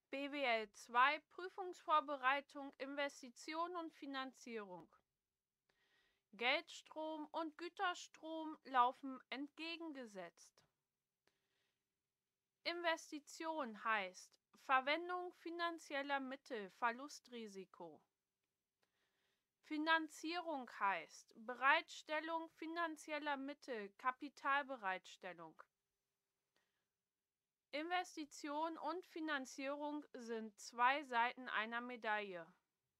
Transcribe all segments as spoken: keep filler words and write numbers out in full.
B W L zwei Prüfungsvorbereitung, Investition und Finanzierung. Geldstrom und Güterstrom laufen entgegengesetzt. Investition heißt Verwendung finanzieller Mittel, Verlustrisiko. Finanzierung heißt Bereitstellung finanzieller Mittel, Kapitalbereitstellung. Investition und Finanzierung sind zwei Seiten einer Medaille.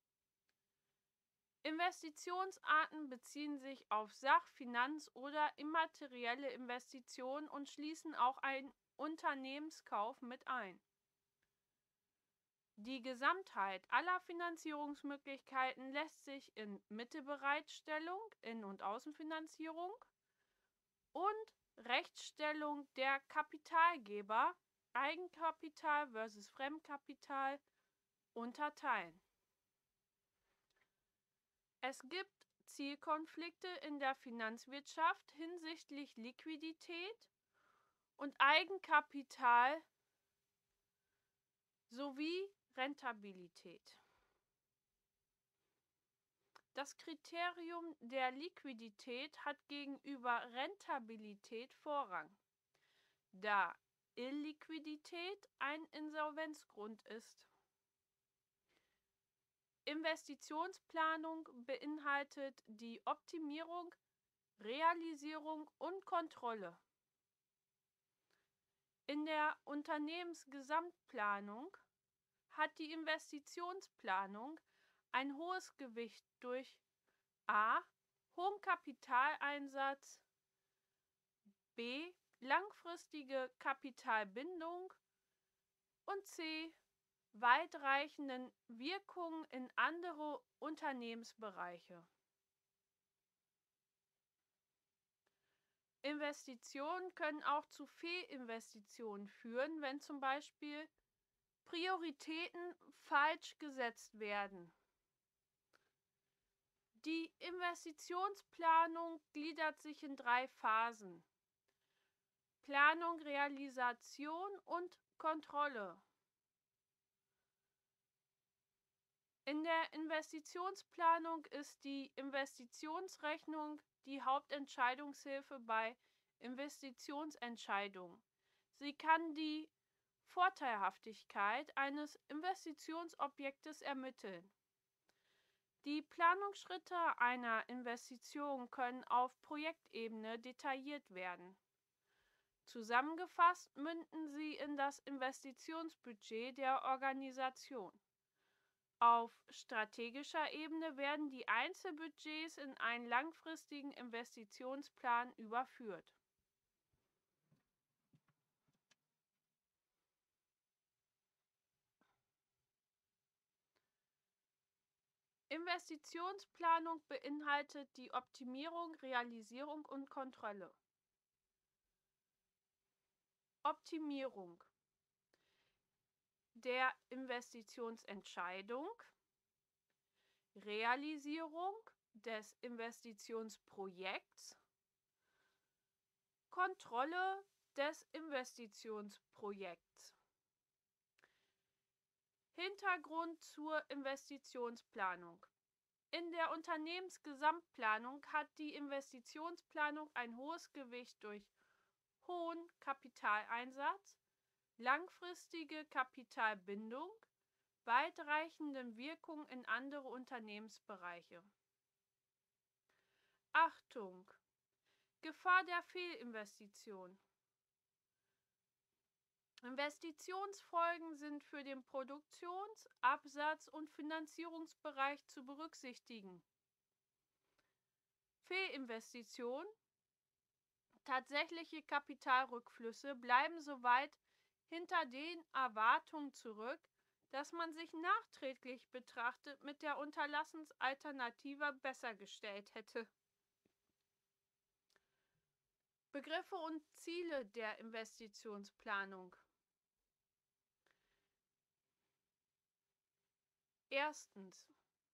Investitionsarten beziehen sich auf Sach-, Finanz- oder immaterielle Investitionen und schließen auch einen Unternehmenskauf mit ein. Die Gesamtheit aller Finanzierungsmöglichkeiten lässt sich in Mittelbereitstellung, In- und Außenfinanzierung und Rechtsstellung der Kapitalgeber, Eigenkapital versus Fremdkapital, unterteilen. Es gibt Zielkonflikte in der Finanzwirtschaft hinsichtlich Liquidität und Eigenkapital sowie Rentabilität. Das Kriterium der Liquidität hat gegenüber Rentabilität Vorrang, da Illiquidität ein Insolvenzgrund ist. Investitionsplanung beinhaltet die Optimierung, Realisierung und Kontrolle. In der Unternehmensgesamtplanung hat die Investitionsplanung ein hohes Gewicht durch a. hohen Kapitaleinsatz, b. langfristige Kapitalbindung und c. weitreichenden Wirkungen in andere Unternehmensbereiche. Investitionen können auch zu Fehlinvestitionen führen, wenn zum Beispiel Prioritäten falsch gesetzt werden. Die Investitionsplanung gliedert sich in drei Phasen: Planung, Realisation und Kontrolle. In der Investitionsplanung ist die Investitionsrechnung die Hauptentscheidungshilfe bei Investitionsentscheidungen. Sie kann die Vorteilhaftigkeit eines Investitionsobjektes ermitteln. Die Planungsschritte einer Investition können auf Projektebene detailliert werden. Zusammengefasst münden sie in das Investitionsbudget der Organisation. Auf strategischer Ebene werden die Einzelbudgets in einen langfristigen Investitionsplan überführt. Investitionsplanung beinhaltet die Optimierung, Realisierung und Kontrolle. Optimierung der Investitionsentscheidung, Realisierung des Investitionsprojekts, Kontrolle des Investitionsprojekts. Hintergrund zur Investitionsplanung. In der Unternehmensgesamtplanung hat die Investitionsplanung ein hohes Gewicht durch hohen Kapitaleinsatz, langfristige Kapitalbindung, weitreichende Wirkung in andere Unternehmensbereiche. Achtung! Gefahr der Fehlinvestition. Investitionsfolgen sind für den Produktions-, Absatz- und Finanzierungsbereich zu berücksichtigen. Fehlinvestition. Tatsächliche Kapitalrückflüsse bleiben soweit hinter den Erwartungen zurück, dass man sich nachträglich betrachtet mit der Unterlassensalternative besser gestellt hätte. Begriffe und Ziele der Investitionsplanung. Erstens.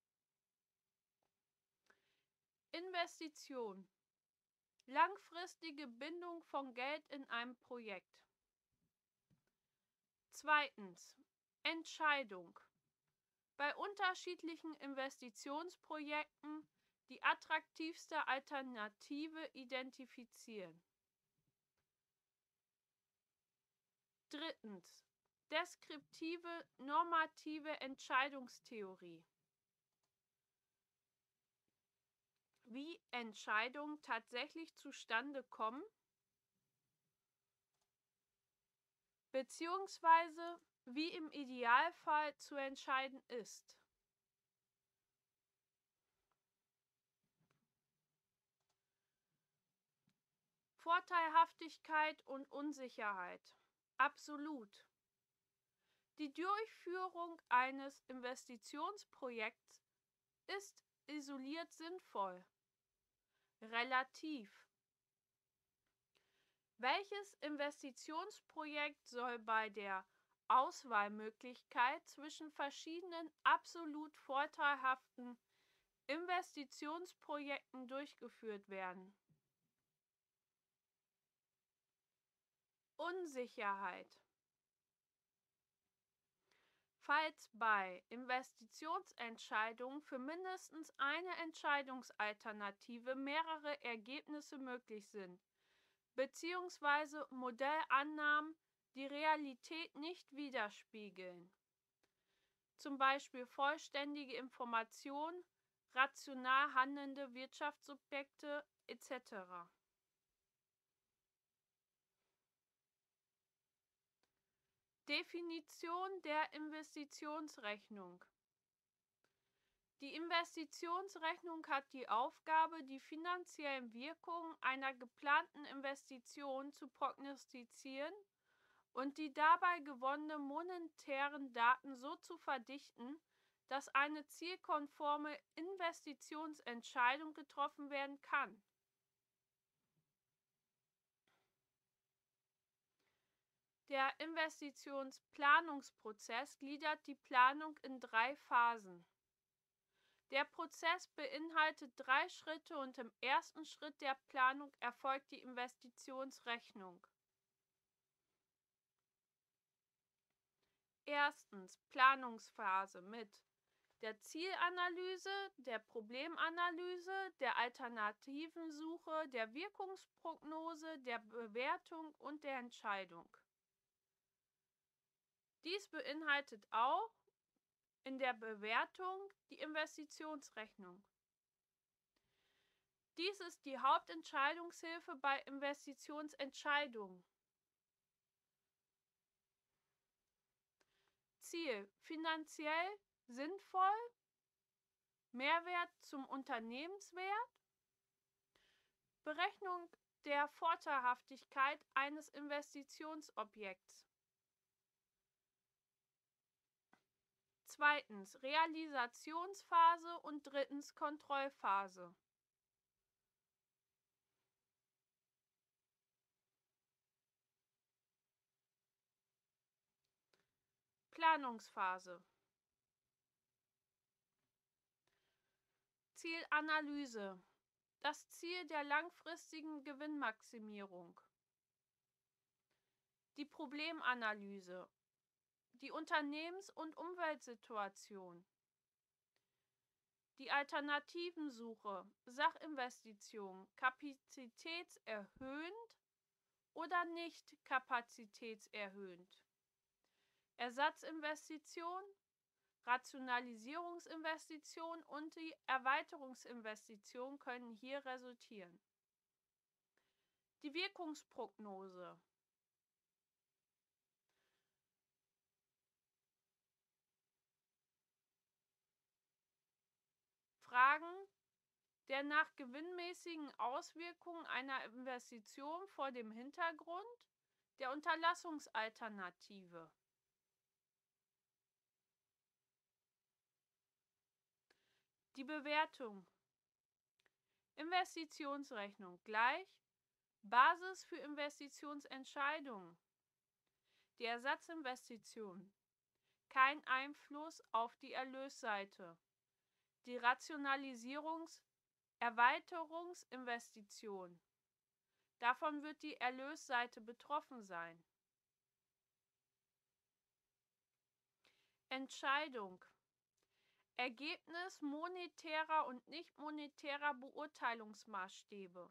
Investition. Langfristige Bindung von Geld in einem Projekt. Zweitens. Entscheidung. Bei unterschiedlichen Investitionsprojekten die attraktivste Alternative identifizieren. Drittens. Deskriptive normative Entscheidungstheorie. Wie Entscheidungen tatsächlich zustande kommen, beziehungsweise wie im Idealfall zu entscheiden ist. Vorteilhaftigkeit und Unsicherheit. Absolut. Die Durchführung eines Investitionsprojekts ist isoliert sinnvoll. Relativ. Welches Investitionsprojekt soll bei der Auswahlmöglichkeit zwischen verschiedenen absolut vorteilhaften Investitionsprojekten durchgeführt werden? Unsicherheit. Falls bei Investitionsentscheidungen für mindestens eine Entscheidungsalternative mehrere Ergebnisse möglich sind, beziehungsweise Modellannahmen die Realität nicht widerspiegeln, zum Beispiel vollständige Information, rational handelnde Wirtschaftssubjekte et cetera. Definition der Investitionsrechnung. Die Investitionsrechnung hat die Aufgabe, die finanziellen Wirkungen einer geplanten Investition zu prognostizieren und die dabei gewonnenen monetären Daten so zu verdichten, dass eine zielkonforme Investitionsentscheidung getroffen werden kann. Der Investitionsplanungsprozess gliedert die Planung in drei Phasen. Der Prozess beinhaltet drei Schritte und im ersten Schritt der Planung erfolgt die Investitionsrechnung. Erstens Planungsphase mit der Zielanalyse, der Problemanalyse, der Alternativensuche, der Wirkungsprognose, der Bewertung und der Entscheidung. Dies beinhaltet auch in der Bewertung die Investitionsrechnung. Dies ist die Hauptentscheidungshilfe bei Investitionsentscheidungen. Ziel: finanziell sinnvoll, Mehrwert zum Unternehmenswert, Berechnung der Vorteilhaftigkeit eines Investitionsobjekts. Zweitens Realisationsphase und drittens Kontrollphase. Planungsphase. Zielanalyse. Das Ziel der langfristigen Gewinnmaximierung. Die Problemanalyse. Die Unternehmens- und Umweltsituation. Die Alternativensuche, Sachinvestition, kapazitätserhöhend oder nicht kapazitätserhöhend. Ersatzinvestition, Rationalisierungsinvestition und die Erweiterungsinvestition können hier resultieren. Die Wirkungsprognose. Fragen der nach gewinnmäßigen Auswirkungen einer Investition vor dem Hintergrund der Unterlassungsalternative. Die Bewertung. Investitionsrechnung gleich Basis für Investitionsentscheidungen. Die Ersatzinvestition. Kein Einfluss auf die Erlösseite. Die Rationalisierungs-Erweiterungsinvestition. Davon wird die Erlösseite betroffen sein. Entscheidung. Ergebnis monetärer und nicht monetärer Beurteilungsmaßstäbe.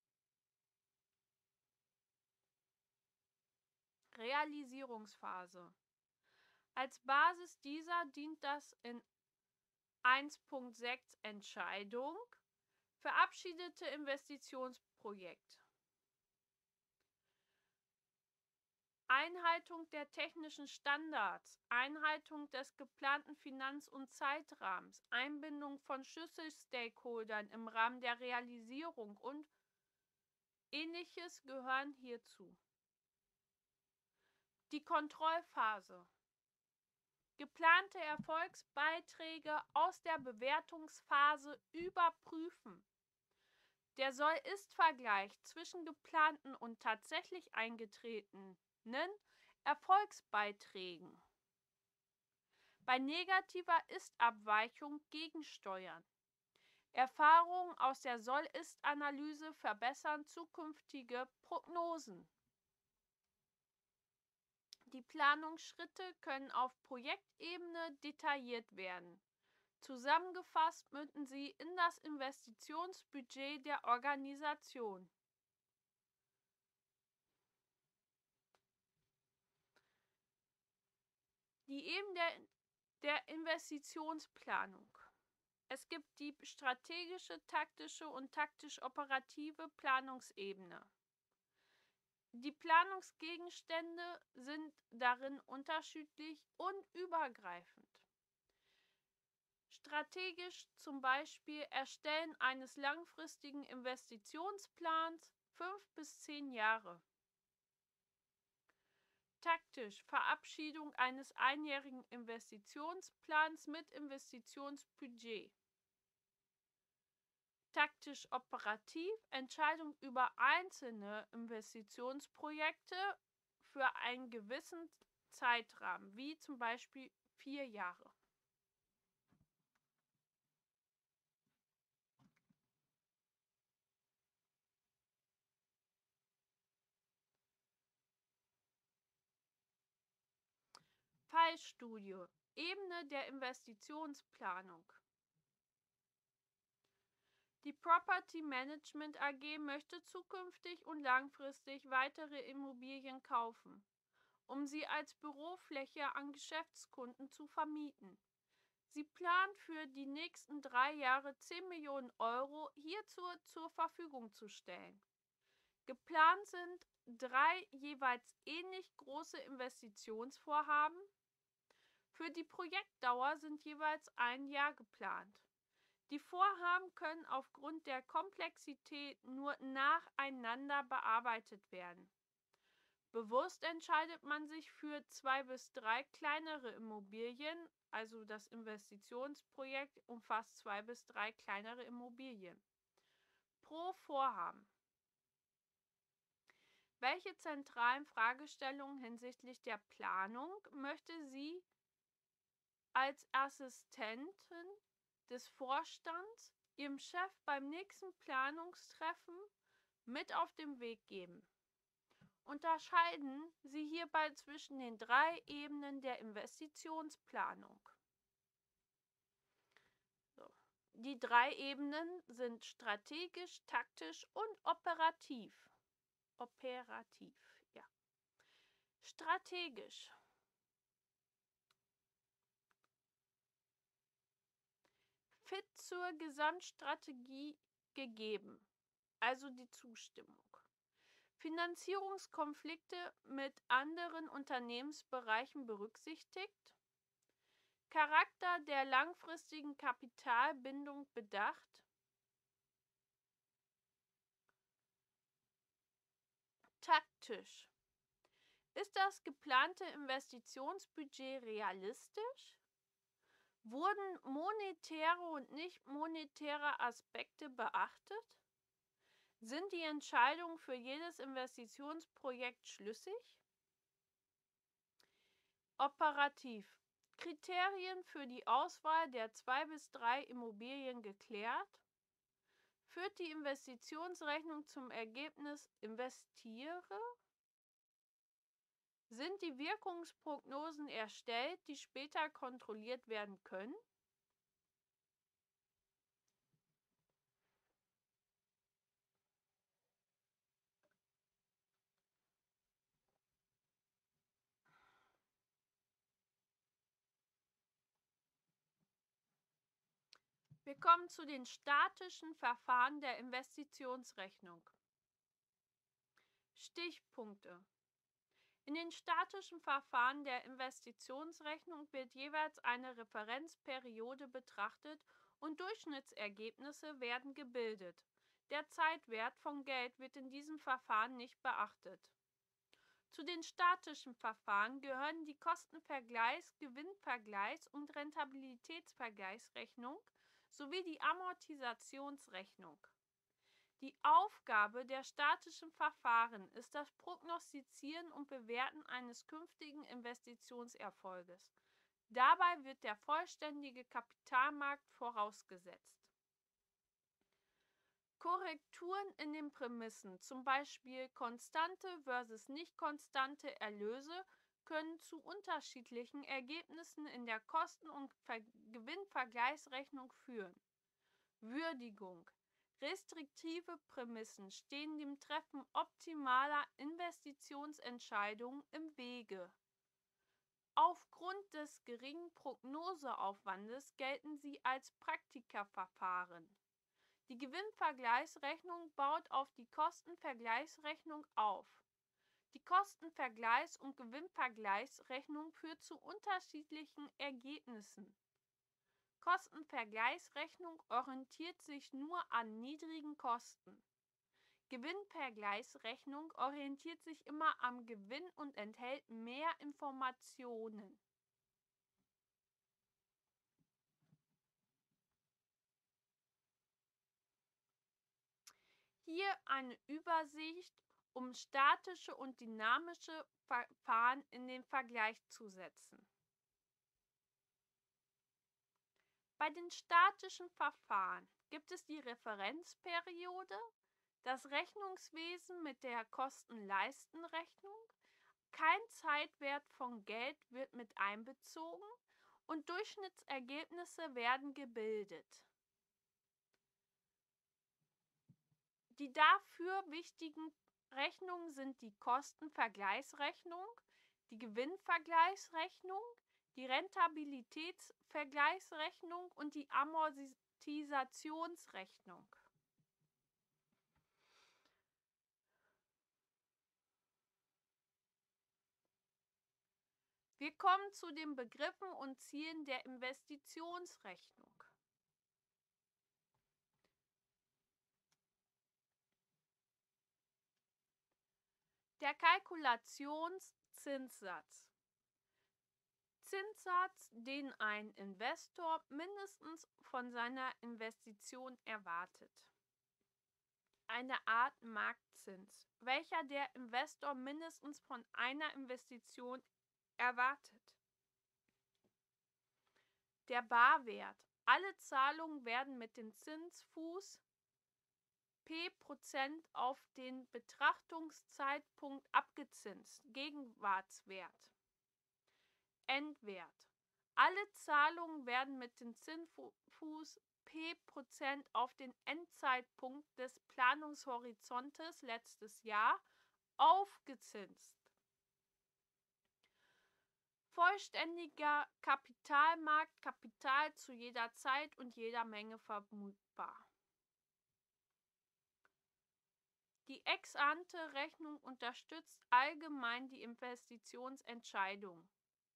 Realisierungsphase. Als Basis dieser dient das in eins Punkt sechs Entscheidung verabschiedete Investitionsprojekt. Einhaltung der technischen Standards, Einhaltung des geplanten Finanz- und Zeitrahmens, Einbindung von Schlüsselstakeholdern im Rahmen der Realisierung und Ähnliches gehören hierzu. Die Kontrollphase. Geplante Erfolgsbeiträge aus der Bewertungsphase überprüfen. Der Soll-Ist-Vergleich zwischen geplanten und tatsächlich eingetretenen Erfolgsbeiträgen. Bei negativer Ist-Abweichung gegensteuern. Erfahrungen aus der Soll-Ist-Analyse verbessern zukünftige Prognosen. Die Planungsschritte können auf Projektebene detailliert werden. Zusammengefasst münden sie in das Investitionsbudget der Organisation. Die Ebene der, der Investitionsplanung. Es gibt die strategische, taktische und taktisch-operative Planungsebene. Die Planungsgegenstände sind darin unterschiedlich und übergreifend. Strategisch zum Beispiel Erstellen eines langfristigen Investitionsplans, fünf bis zehn Jahre. Taktisch Verabschiedung eines einjährigen Investitionsplans mit Investitionsbudget. Taktisch operativ Entscheidung über einzelne Investitionsprojekte für einen gewissen Zeitrahmen, wie zum Beispiel vier Jahre. Fallstudie, Ebene der Investitionsplanung. Die Property Management A G möchte zukünftig und langfristig weitere Immobilien kaufen, um sie als Bürofläche an Geschäftskunden zu vermieten. Sie plant für die nächsten drei Jahre zehn Millionen Euro hierzu zur Verfügung zu stellen. Geplant sind drei jeweils ähnlich große Investitionsvorhaben. Für die Projektdauer sind jeweils ein Jahr geplant. Die Vorhaben können aufgrund der Komplexität nur nacheinander bearbeitet werden. Bewusst entscheidet man sich für zwei bis drei kleinere Immobilien, also das Investitionsprojekt umfasst zwei bis drei kleinere Immobilien pro Vorhaben. Welche zentralen Fragestellungen hinsichtlich der Planung möchte sie als Assistentin des Vorstands ihrem Chef beim nächsten Planungstreffen mit auf den Weg geben? Unterscheiden Sie hierbei zwischen den drei Ebenen der Investitionsplanung. So. Die drei Ebenen sind strategisch, taktisch und operativ. Operativ, ja. Strategisch. Fit zur Gesamtstrategie gegeben, also die Zustimmung. Finanzierungskonflikte mit anderen Unternehmensbereichen berücksichtigt. Charakter der langfristigen Kapitalbindung bedacht. Taktisch. Ist das geplante Investitionsbudget realistisch? Wurden monetäre und nicht monetäre Aspekte beachtet? Sind die Entscheidungen für jedes Investitionsprojekt schlüssig? Operativ. Kriterien für die Auswahl der zwei bis drei Immobilien geklärt? Führt die Investitionsrechnung zum Ergebnis investiere? Sind die Wirkungsprognosen erstellt, die später kontrolliert werden können? Wir kommen zu den statischen Verfahren der Investitionsrechnung. Stichpunkte. In den statischen Verfahren der Investitionsrechnung wird jeweils eine Referenzperiode betrachtet und Durchschnittsergebnisse werden gebildet. Der Zeitwert von Geld wird in diesem Verfahren nicht beachtet. Zu den statischen Verfahren gehören die Kostenvergleichs-, Gewinnvergleichs- und Rentabilitätsvergleichsrechnung sowie die Amortisationsrechnung. Die Aufgabe der statischen Verfahren ist das Prognostizieren und Bewerten eines künftigen Investitionserfolges. Dabei wird der vollständige Kapitalmarkt vorausgesetzt. Korrekturen in den Prämissen, zum Beispiel konstante versus nicht konstante Erlöse, können zu unterschiedlichen Ergebnissen in der Kosten- und Gewinnvergleichsrechnung führen. Würdigung. Restriktive Prämissen stehen dem Treffen optimaler Investitionsentscheidungen im Wege. Aufgrund des geringen Prognoseaufwandes gelten sie als Praktikerverfahren. Die Gewinnvergleichsrechnung baut auf die Kostenvergleichsrechnung auf. Die Kostenvergleichs- und Gewinnvergleichsrechnung führt zu unterschiedlichen Ergebnissen. Kostenvergleichsrechnung orientiert sich nur an niedrigen Kosten. Gewinnvergleichsrechnung orientiert sich immer am Gewinn und enthält mehr Informationen. Hier eine Übersicht, um statische und dynamische Verfahren in den Vergleich zu setzen. Bei den statischen Verfahren gibt es die Referenzperiode, das Rechnungswesen mit der Kosten-Leisten-Rechnung, kein Zeitwert von Geld wird mit einbezogen und Durchschnittsergebnisse werden gebildet. Die dafür wichtigen Rechnungen sind die Kostenvergleichsrechnung, die Gewinnvergleichsrechnung, die Rentabilitätsvergleichsrechnung und die Amortisationsrechnung. Wir kommen zu den Begriffen und Zielen der Investitionsrechnung. Der Kalkulationszinssatz. Zinssatz, den ein Investor mindestens von seiner Investition erwartet. Eine Art Marktzins, welcher der Investor mindestens von einer Investition erwartet. Der Barwert. Alle Zahlungen werden mit dem Zinsfuß P Prozent auf den Betrachtungszeitpunkt abgezinst. Gegenwartswert. Endwert. Alle Zahlungen werden mit dem Zinsfuß P Prozent auf den Endzeitpunkt des Planungshorizontes letztes Jahr aufgezinst. Vollständiger Kapitalmarkt, Kapital zu jeder Zeit und jeder Menge vermutbar. Die Ex-ante-Rechnung unterstützt allgemein die Investitionsentscheidung.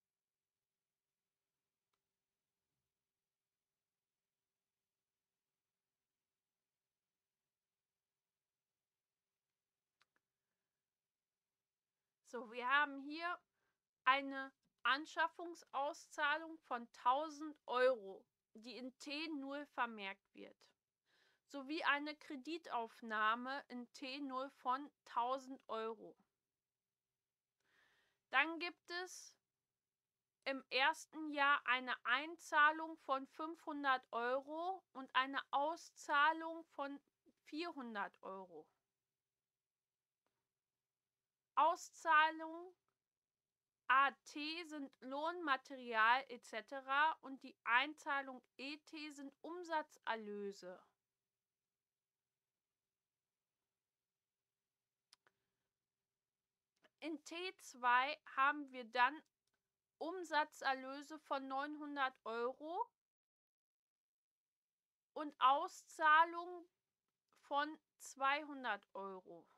So, wir haben hier eine Anschaffungsauszahlung von tausend Euro, die in T null vermerkt wird, sowie eine Kreditaufnahme in T null von tausend Euro. Dann gibt es im ersten Jahr eine Einzahlung von fünfhundert Euro und eine Auszahlung von vierhundert Euro. Auszahlung A T sind Lohn, Material et cetera und die Einzahlung E T sind Umsatzerlöse. In T zwei haben wir dann Umsatzerlöse von neunhundert Euro und Auszahlung von zweihundert Euro.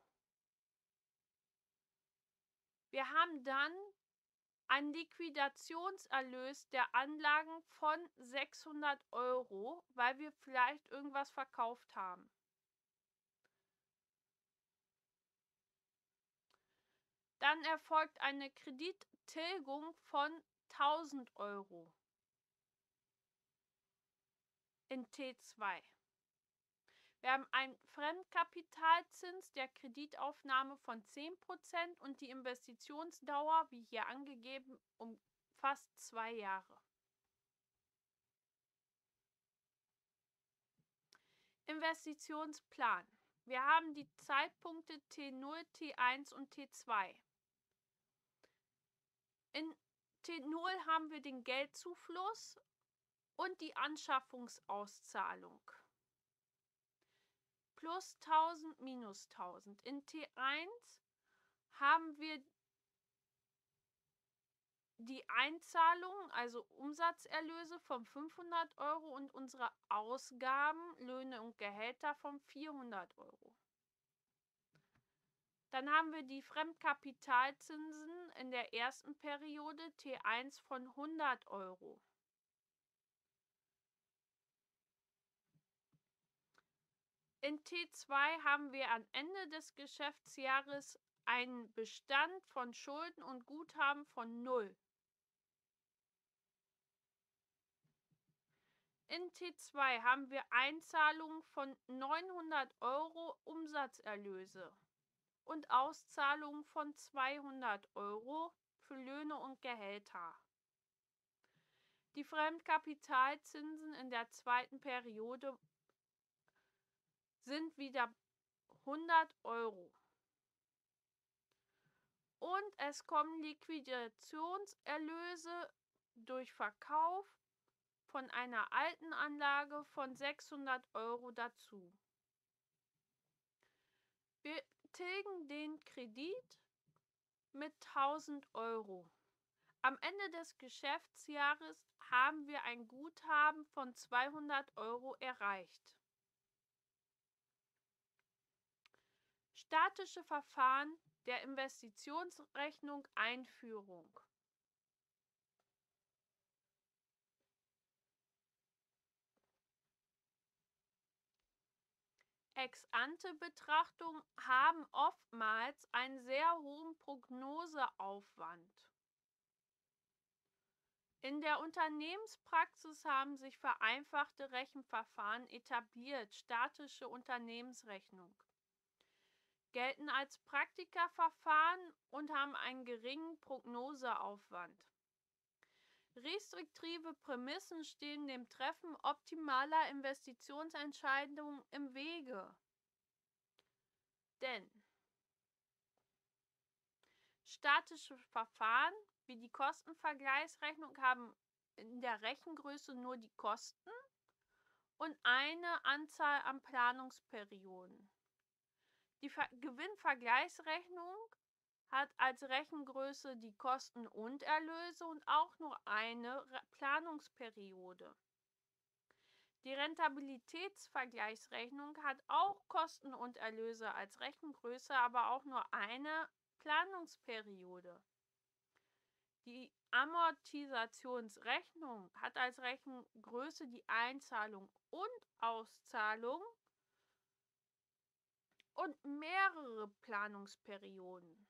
Wir haben dann einen Liquidationserlös der Anlagen von sechshundert Euro, weil wir vielleicht irgendwas verkauft haben. Dann erfolgt eine Kredittilgung von tausend Euro in T zwei. Wir haben einen Fremdkapitalzins der Kreditaufnahme von zehn Prozent und die Investitionsdauer, wie hier angegeben, umfasst zwei Jahre. Investitionsplan. Wir haben die Zeitpunkte T null, T eins und T zwei. In T null haben wir den Geldzufluss und die Anschaffungsauszahlung. Plus tausend, minus tausend. In T eins haben wir die Einzahlung, also Umsatzerlöse von fünfhundert Euro und unsere Ausgaben, Löhne und Gehälter von vierhundert Euro. Dann haben wir die Fremdkapitalzinsen in der ersten Periode T eins von hundert Euro. In T zwei haben wir am Ende des Geschäftsjahres einen Bestand von Schulden und Guthaben von null. In T zwei haben wir Einzahlungen von neunhundert Euro Umsatzerlöse und Auszahlungen von zweihundert Euro für Löhne und Gehälter. Die Fremdkapitalzinsen in der zweiten Periode sind wieder hundert Euro. Und es kommen Liquidationserlöse durch Verkauf von einer alten Anlage von sechshundert Euro dazu. Wir tilgen den Kredit mit tausend Euro. Am Ende des Geschäftsjahres haben wir ein Guthaben von zweihundert Euro erreicht. Statische Verfahren der Investitionsrechnung Einführung. Ex-ante-Betrachtungen haben oftmals einen sehr hohen Prognoseaufwand. In der Unternehmenspraxis haben sich vereinfachte Rechenverfahren etabliert, statische Unternehmensrechnung, gelten als Praktikerverfahren und haben einen geringen Prognoseaufwand. Restriktive Prämissen stehen dem Treffen optimaler Investitionsentscheidungen im Wege. Denn statische Verfahren wie die Kostenvergleichsrechnung haben in der Rechengröße nur die Kosten und eine Anzahl an Planungsperioden. Die Ver- Gewinnvergleichsrechnung hat als Rechengröße die Kosten und Erlöse und auch nur eine Re- Planungsperiode. Die Rentabilitätsvergleichsrechnung hat auch Kosten und Erlöse als Rechengröße, aber auch nur eine Planungsperiode. Die Amortisationsrechnung hat als Rechengröße die Einzahlung und Auszahlung und mehrere Planungsperioden.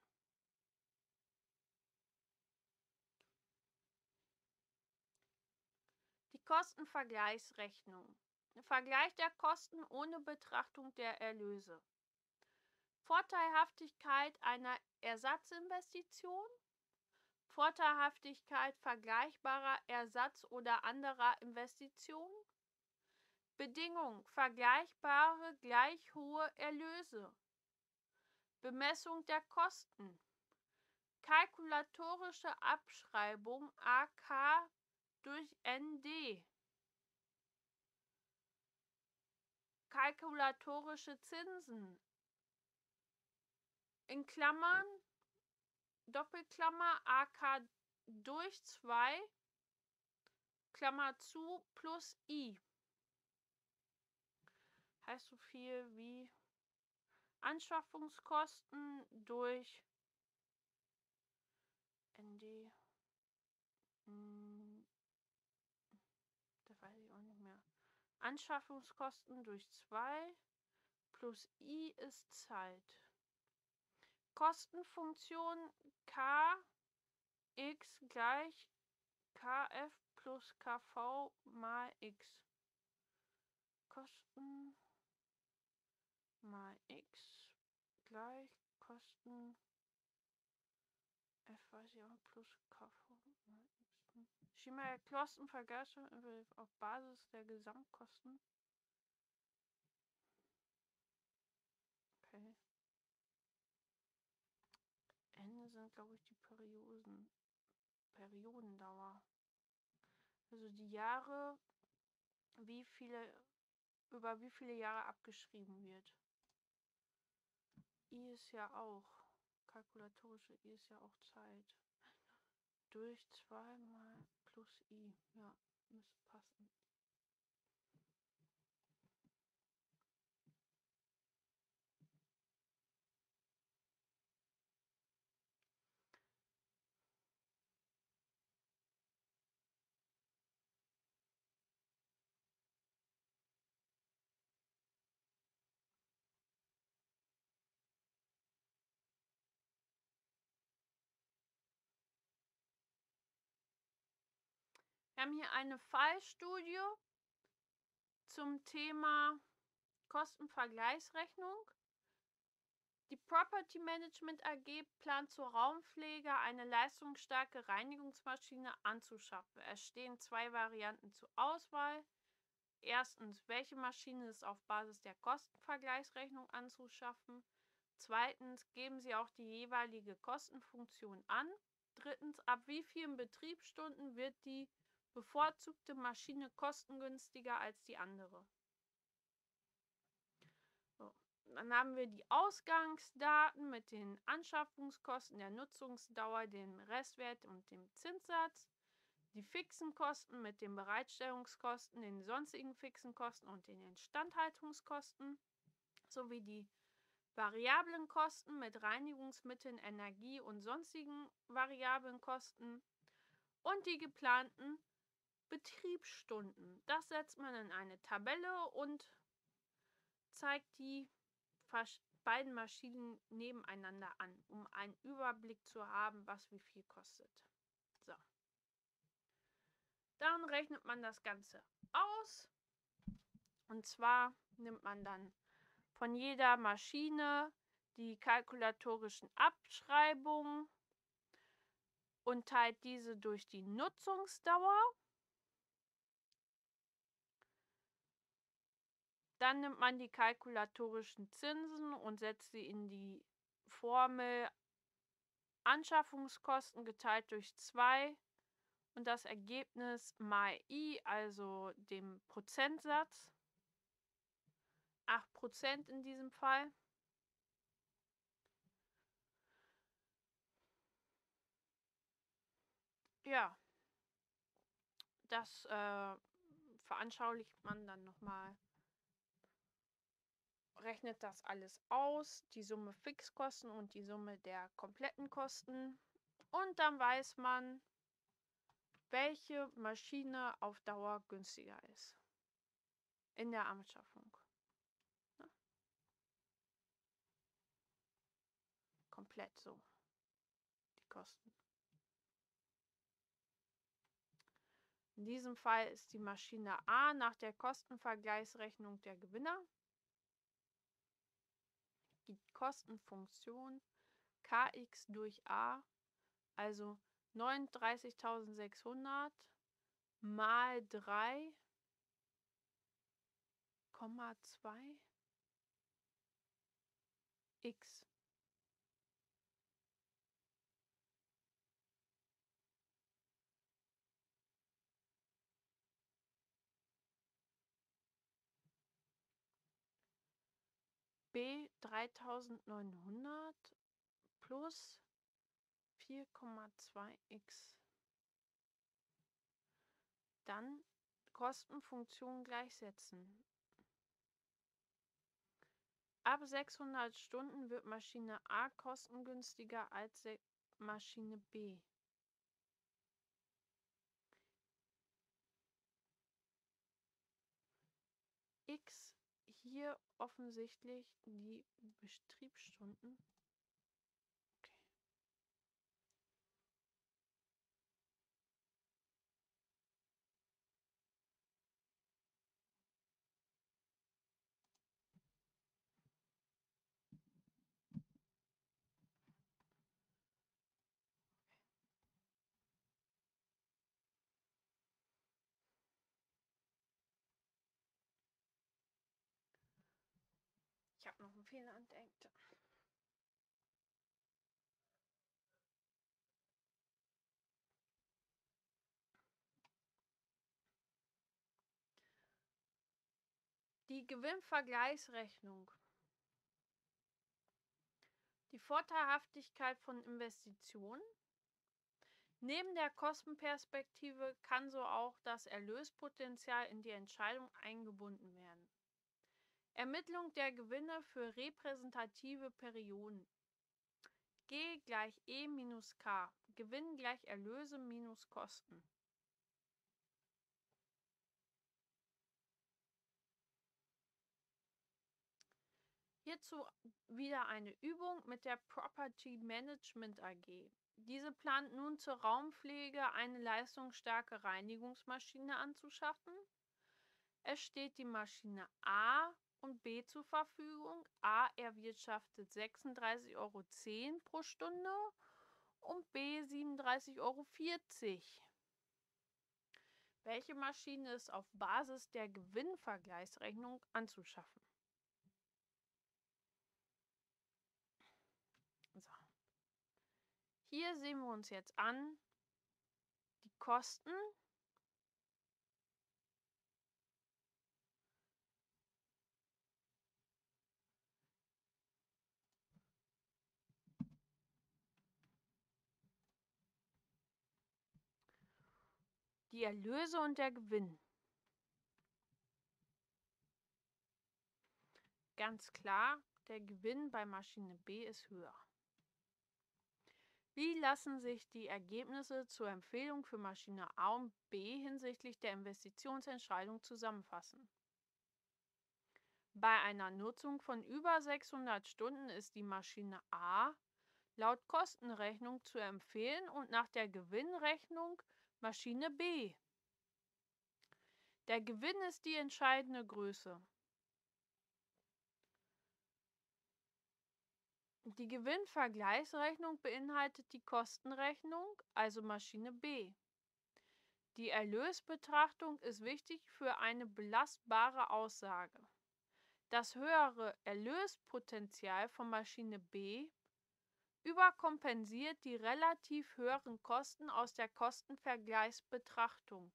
Die Kostenvergleichsrechnung. Vergleich der Kosten ohne Betrachtung der Erlöse. Vorteilhaftigkeit einer Ersatzinvestition. Vorteilhaftigkeit vergleichbarer Ersatz- oder anderer Investitionen. Bedingung: vergleichbare gleich hohe Erlöse. Bemessung der Kosten. kalkulatorische Abschreibung A K durch N D. Kalkulatorische Zinsen in Klammern, Doppelklammer, A K durch zwei, Klammer zu, plus I. Heißt so viel wie Anschaffungskosten durch N D. Hm, das weiß ich auch nicht mehr. Anschaffungskosten durch zwei plus I ist Zeit. Kostenfunktion K x gleich Kf plus Kv mal x. Kosten mal x gleich Kosten F weiß ich auch plus Kv mal x. Schema Kostenvergleichung auf Basis der Gesamtkosten. Okay. Ende sind, glaube ich, die Perioden. Periodendauer. Also die Jahre, wie viele, über wie viele Jahre abgeschrieben wird. I ist ja auch, kalkulatorische I ist ja auch Zeit. Durch zwei mal plus I. Ja, müsste passen. Wir haben hier eine Fallstudie zum Thema Kostenvergleichsrechnung. Die Property Management A G plant zur Raumpflege eine leistungsstarke Reinigungsmaschine anzuschaffen. Es stehen zwei Varianten zur Auswahl. Erstens, welche Maschine ist auf Basis der Kostenvergleichsrechnung anzuschaffen? Zweitens, geben Sie auch die jeweilige Kostenfunktion an. Drittens, ab wie vielen Betriebsstunden wird die bevorzugte Maschine kostengünstiger als die andere? So. Dann haben wir die Ausgangsdaten mit den Anschaffungskosten, der Nutzungsdauer, dem Restwert und dem Zinssatz. Die fixen Kosten mit den Bereitstellungskosten, den sonstigen fixen Kosten und den Instandhaltungskosten. Sowie die variablen Kosten mit Reinigungsmitteln, Energie und sonstigen variablen Kosten. Und die geplanten Betriebsstunden. Das setzt man in eine Tabelle und zeigt die beiden Maschinen nebeneinander an, um einen Überblick zu haben, was wie viel kostet. So. Dann rechnet man das Ganze aus. Und zwar nimmt man dann von jeder Maschine die kalkulatorischen Abschreibungen und teilt diese durch die Nutzungsdauer. Dann nimmt man die kalkulatorischen Zinsen und setzt sie in die Formel Anschaffungskosten geteilt durch zwei und das Ergebnis mal I, also dem Prozentsatz, acht Prozent in diesem Fall. Ja, das äh, veranschaulicht man dann nochmal. Rechnet das alles aus, die Summe Fixkosten und die Summe der kompletten Kosten. Und dann weiß man, welche Maschine auf Dauer günstiger ist. In der Anschaffung. Ja. Komplett so. Die Kosten. In diesem Fall ist die Maschine A nach der Kostenvergleichsrechnung der Gewinner. Die Kostenfunktion Kx durch A, also neununddreißigtausendsechshundert mal drei Komma zwei x. B dreitausendneunhundert plus vier Komma zwei x. Dann Kostenfunktion gleichsetzen. Ab sechshundert Stunden wird Maschine A kostengünstiger als Maschine B. X hier offensichtlich die Betriebsstunden. Okay. Ich habe noch einen Fehler entdeckt. Die Gewinnvergleichsrechnung. Die Vorteilhaftigkeit von Investitionen. Neben der Kostenperspektive kann so auch das Erlöspotenzial in die Entscheidung eingebunden werden. Ermittlung der Gewinne für repräsentative Perioden. G gleich E minus K. Gewinn gleich Erlöse minus Kosten. Hierzu wieder eine Übung mit der Property Management A G. Diese plant nun zur Raumpflege eine leistungsstarke Reinigungsmaschine anzuschaffen. Es steht die Maschine A und B zur Verfügung. A erwirtschaftet sechsunddreißig Euro zehn pro Stunde und B siebenunddreißig Euro vierzig. Welche Maschine ist auf Basis der Gewinnvergleichsrechnung anzuschaffen? So. Hier sehen wir uns jetzt an die Kosten. Die Erlöse und der Gewinn. Ganz klar, der Gewinn bei Maschine B ist höher. Wie lassen sich die Ergebnisse zur Empfehlung für Maschine A und B hinsichtlich der Investitionsentscheidung zusammenfassen? Bei einer Nutzung von über sechshundert Stunden ist die Maschine A laut Kostenrechnung zu empfehlen und nach der Gewinnrechnung Maschine B. Der Gewinn ist die entscheidende Größe. Die Gewinnvergleichsrechnung beinhaltet die Kostenrechnung, also Maschine B. Die Erlösbetrachtung ist wichtig für eine belastbare Aussage. Das höhere Erlöspotenzial von Maschine B überkompensiert die relativ höheren Kosten aus der Kostenvergleichsbetrachtung.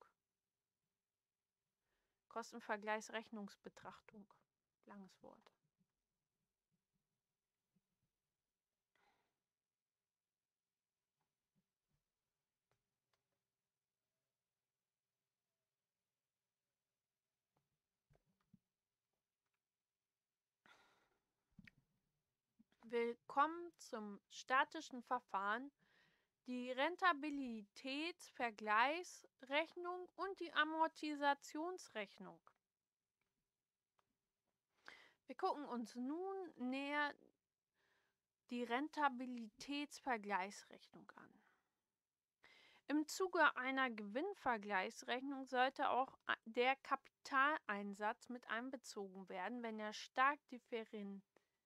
Kostenvergleichsrechnungsbetrachtung. Langes Wort. Willkommen zum statischen Verfahren, die Rentabilitätsvergleichsrechnung und die Amortisationsrechnung. Wir gucken uns nun näher die Rentabilitätsvergleichsrechnung an. Im Zuge einer Gewinnvergleichsrechnung sollte auch der Kapitaleinsatz mit einbezogen werden, wenn er stark differierende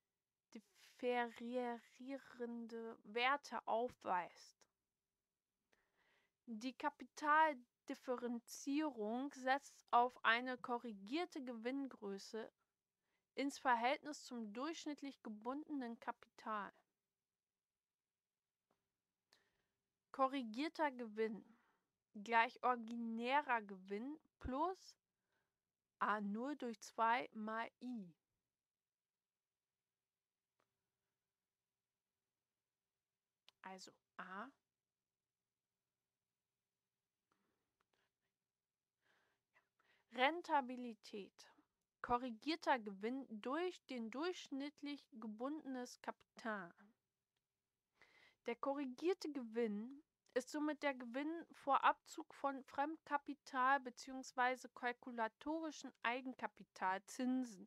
Werte aufweist. Die Kapitaldifferenzierung setzt auf eine korrigierte Gewinngröße ins Verhältnis zum durchschnittlich gebundenen Kapital. Korrigierter Gewinn gleich originärer Gewinn plus A null durch zwei mal I. Also A. Rentabilität. Korrigierter Gewinn durch den durchschnittlich gebundenes Kapital. Der korrigierte Gewinn ist somit der Gewinn vor Abzug von Fremdkapital bzw. kalkulatorischen Eigenkapitalzinsen.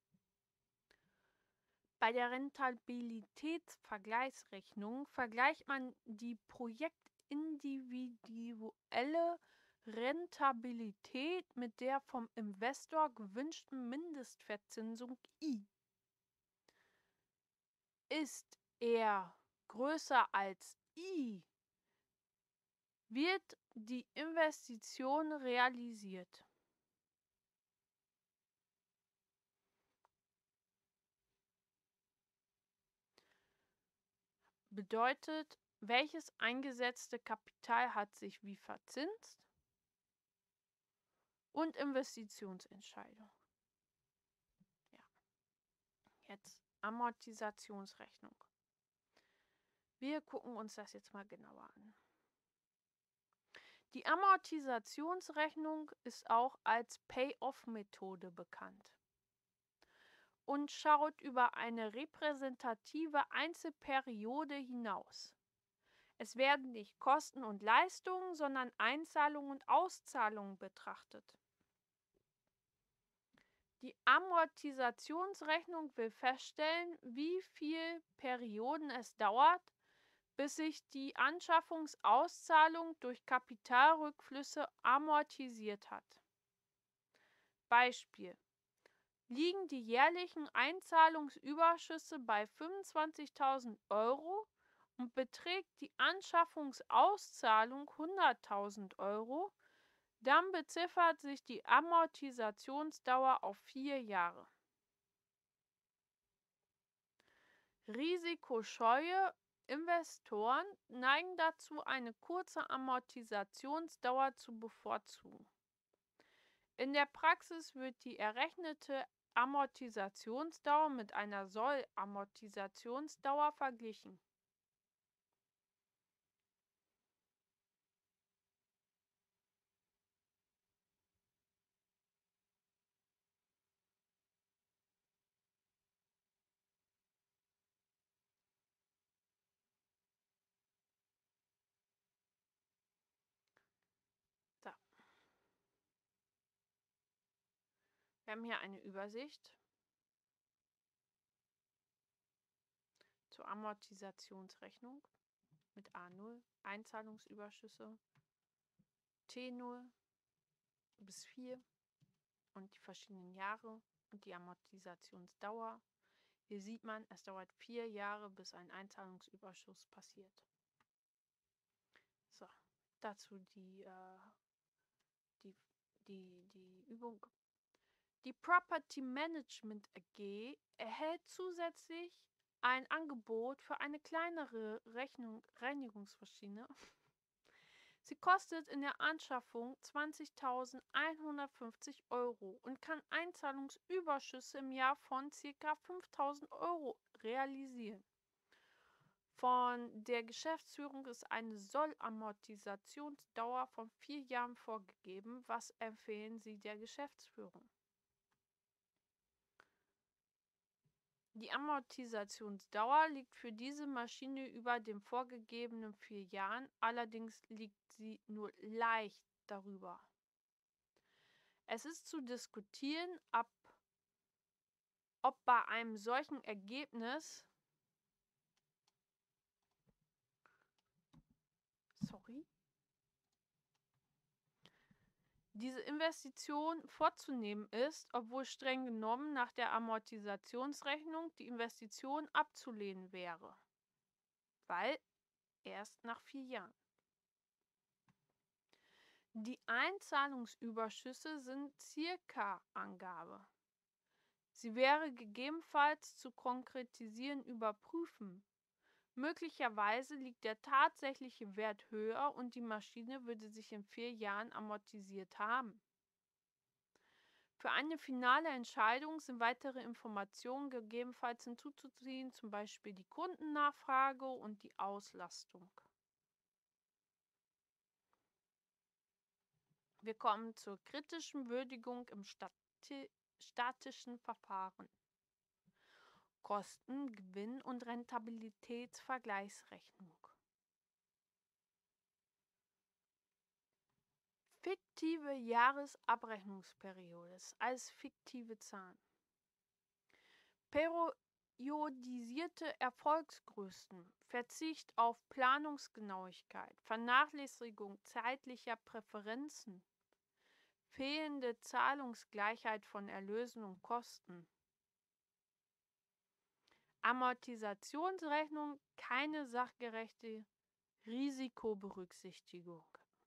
Bei der Rentabilitätsvergleichsrechnung vergleicht man die projektindividuelle Rentabilität mit der vom Investor gewünschten Mindestverzinsung I. Ist er größer als I, wird die Investition realisiert. Bedeutet, welches eingesetzte Kapital hat sich wie verzinst? Und Investitionsentscheidung. Ja. Jetzt Amortisationsrechnung. Wir gucken uns das jetzt mal genauer an. Die Amortisationsrechnung ist auch als Pay-off-Methode bekannt und schaut über eine repräsentative Einzelperiode hinaus. Es werden nicht Kosten und Leistungen, sondern Einzahlungen und Auszahlungen betrachtet. Die Amortisationsrechnung will feststellen, wie viele Perioden es dauert, bis sich die Anschaffungsauszahlung durch Kapitalrückflüsse amortisiert hat. Beispiel: Liegen die jährlichen Einzahlungsüberschüsse bei fünfundzwanzigtausend Euro und beträgt die Anschaffungsauszahlung hunderttausend Euro, dann beziffert sich die Amortisationsdauer auf vier Jahre. Risikoscheue Investoren neigen dazu, eine kurze Amortisationsdauer zu bevorzugen. In der Praxis wird die errechnete Amortisationsdauer mit einer Soll-Amortisationsdauer verglichen. So. Wir haben hier eine Übersicht zur Amortisationsrechnung mit A null, Einzahlungsüberschüsse, T null bis vier und die verschiedenen Jahre und die Amortisationsdauer. Hier sieht man, es dauert vier Jahre, bis ein Einzahlungsüberschuss passiert. So, dazu die, äh, die, die, die Übung. Die Property Management A G erhält zusätzlich ein Angebot für eine kleinere Rechnung, Reinigungsmaschine. Sie kostet in der Anschaffung zwanzigtausendeinhundertfünfzig Euro und kann Einzahlungsüberschüsse im Jahr von ca. fünftausend Euro realisieren. Von der Geschäftsführung ist eine Sollamortisationsdauer von vier Jahren vorgegeben. Was empfehlen Sie der Geschäftsführung? Die Amortisationsdauer liegt für diese Maschine über den vorgegebenen vier Jahren, allerdings liegt sie nur leicht darüber. Es ist zu diskutieren, ob, ob bei einem solchen Ergebnis sorry, diese Investition vorzunehmen ist, obwohl streng genommen nach der Amortisationsrechnung die Investition abzulehnen wäre, weil erst nach vier Jahren. Die Einzahlungsüberschüsse sind Circa-Angabe. Sie wäre gegebenenfalls zu konkretisieren überprüfen. Möglicherweise liegt der tatsächliche Wert höher und die Maschine würde sich in vier Jahren amortisiert haben. Für eine finale Entscheidung sind weitere Informationen gegebenenfalls hinzuzuziehen, zum Beispiel die Kundennachfrage und die Auslastung. Wir kommen zur kritischen Würdigung im Stati- statistischen Verfahren. Kosten-, Gewinn- und Rentabilitätsvergleichsrechnung. Fiktive Jahresabrechnungsperiode als fiktive Zahlen. Periodisierte Erfolgsgrößen, Verzicht auf Planungsgenauigkeit, Vernachlässigung zeitlicher Präferenzen, fehlende Zahlungsgleichheit von Erlösen und Kosten. Amortisationsrechnung, keine sachgerechte Risikoberücksichtigung.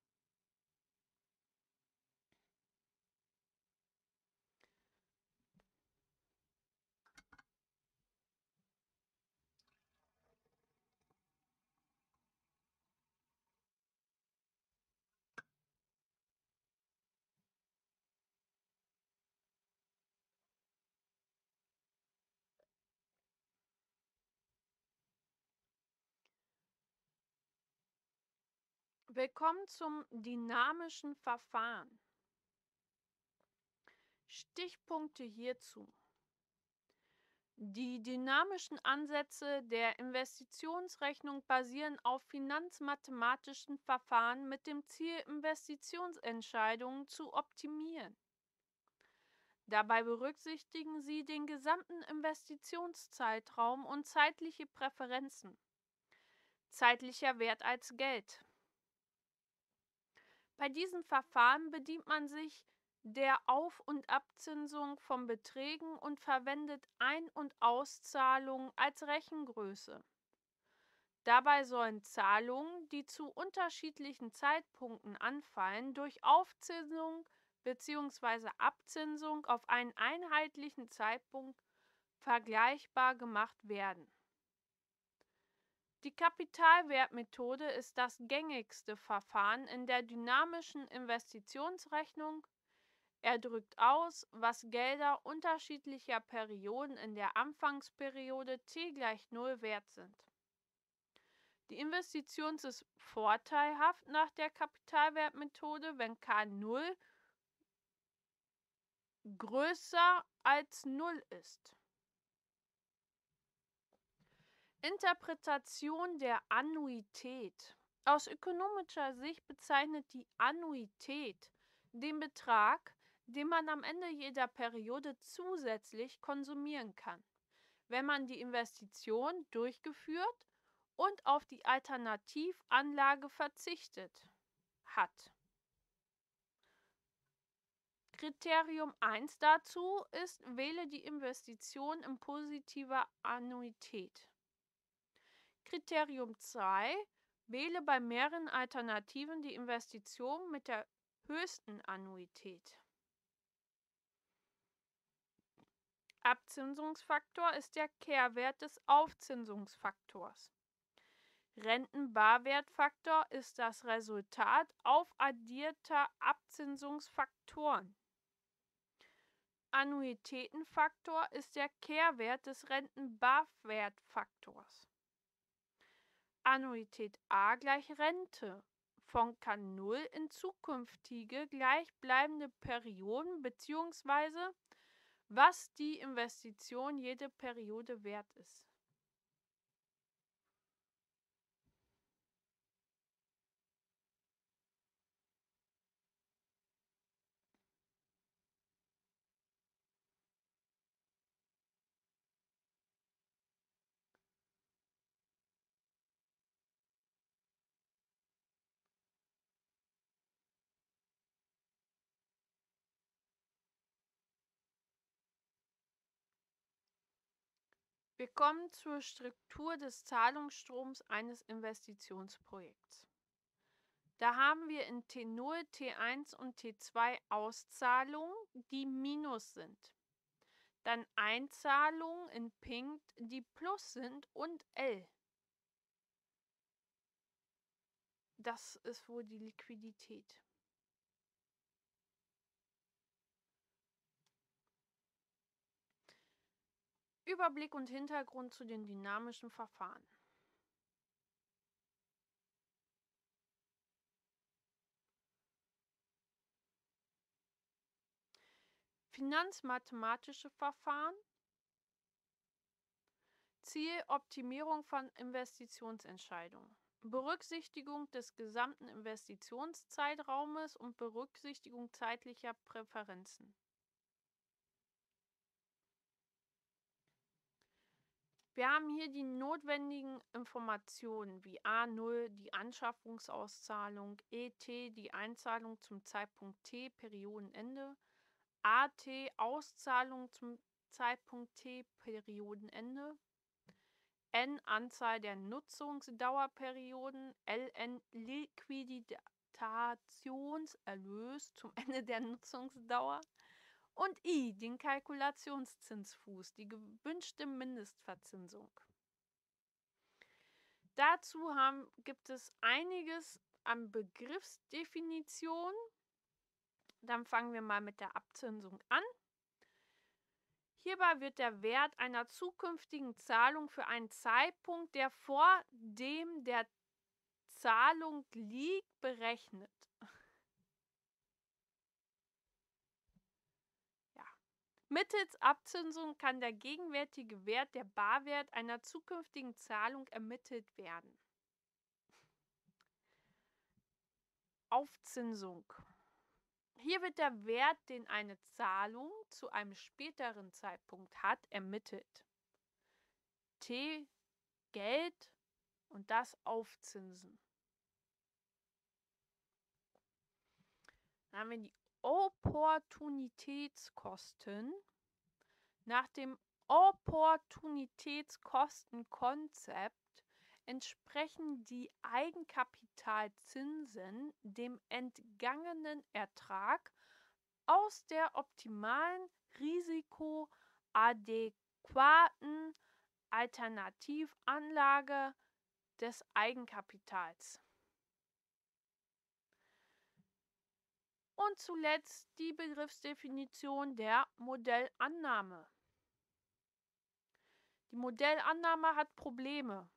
Willkommen zum dynamischen Verfahren. Stichpunkte hierzu. Die dynamischen Ansätze der Investitionsrechnung basieren auf finanzmathematischen Verfahren mit dem Ziel, Investitionsentscheidungen zu optimieren. Dabei berücksichtigen sie den gesamten Investitionszeitraum und zeitliche Präferenzen. Zeitlicher Wert als Geld. Bei diesem Verfahren bedient man sich der Auf- und Abzinsung von Beträgen und verwendet Ein- und Auszahlungen als Rechengröße. Dabei sollen Zahlungen, die zu unterschiedlichen Zeitpunkten anfallen, durch Aufzinsung bzw. Abzinsung auf einen einheitlichen Zeitpunkt vergleichbar gemacht werden. Die Kapitalwertmethode ist das gängigste Verfahren in der dynamischen Investitionsrechnung. Er drückt aus, was Gelder unterschiedlicher Perioden in der Anfangsperiode t gleich null wert sind. Die Investition ist vorteilhaft nach der Kapitalwertmethode, wenn K null größer als null ist. Interpretation der Annuität. Aus ökonomischer Sicht bezeichnet die Annuität den Betrag, den man am Ende jeder Periode zusätzlich konsumieren kann, wenn man die Investition durchgeführt und auf die Alternativanlage verzichtet hat. Kriterium eins dazu ist, wähle die Investition in positiver Annuität. Kriterium zwei, wähle bei mehreren Alternativen die Investition mit der höchsten Annuität. Abzinsungsfaktor ist der Kehrwert des Aufzinsungsfaktors. Rentenbarwertfaktor ist das Resultat aufaddierter Abzinsungsfaktoren. Annuitätenfaktor ist der Kehrwert des Rentenbarwertfaktors. Annuität A gleich Rente von K null in zukünftige gleichbleibende Perioden bzw. was die Investition jede Periode wert ist. Wir kommen zur Struktur des Zahlungsstroms eines Investitionsprojekts. Da haben wir in T null, T eins und T zwei Auszahlungen, die Minus sind. Dann Einzahlungen in Pink, die Plus sind, und L. Das ist wohl die Liquidität. Überblick und Hintergrund zu den dynamischen Verfahren. Finanzmathematische Verfahren. Ziel: Optimierung von Investitionsentscheidungen. Berücksichtigung des gesamten Investitionszeitraumes und Berücksichtigung zeitlicher Präferenzen. Wir haben hier die notwendigen Informationen wie A null, die Anschaffungsauszahlung, E T, die Einzahlung zum Zeitpunkt T, Periodenende, A T, Auszahlung zum Zeitpunkt T, Periodenende, N, Anzahl der Nutzungsdauerperioden, L N, Liquidationserlös zum Ende der Nutzungsdauer und I, den Kalkulationszinsfuß, die gewünschte Mindestverzinsung. Dazu haben, gibt es einiges an Begriffsdefinitionen. Dann fangen wir mal mit der Abzinsung an. Hierbei wird der Wert einer zukünftigen Zahlung für einen Zeitpunkt, der vor dem der Zahlung liegt, berechnet. Ja. Mittels Abzinsung kann der gegenwärtige Wert, der Barwert einer zukünftigen Zahlung, ermittelt werden. Aufzinsung. Hier wird der Wert, den eine Zahlung zu einem späteren Zeitpunkt hat, ermittelt. T, Geld und das Aufzinsen. Dann haben wir die Opportunitätskosten. Nach dem Opportunitätskostenkonzept entsprechen die Eigenkapitalzinsen dem entgangenen Ertrag aus der optimalen, risikoadäquaten Alternativanlage des Eigenkapitals. Und zuletzt die Begriffsdefinition der Modellannahme. Die Modellannahme hat Probleme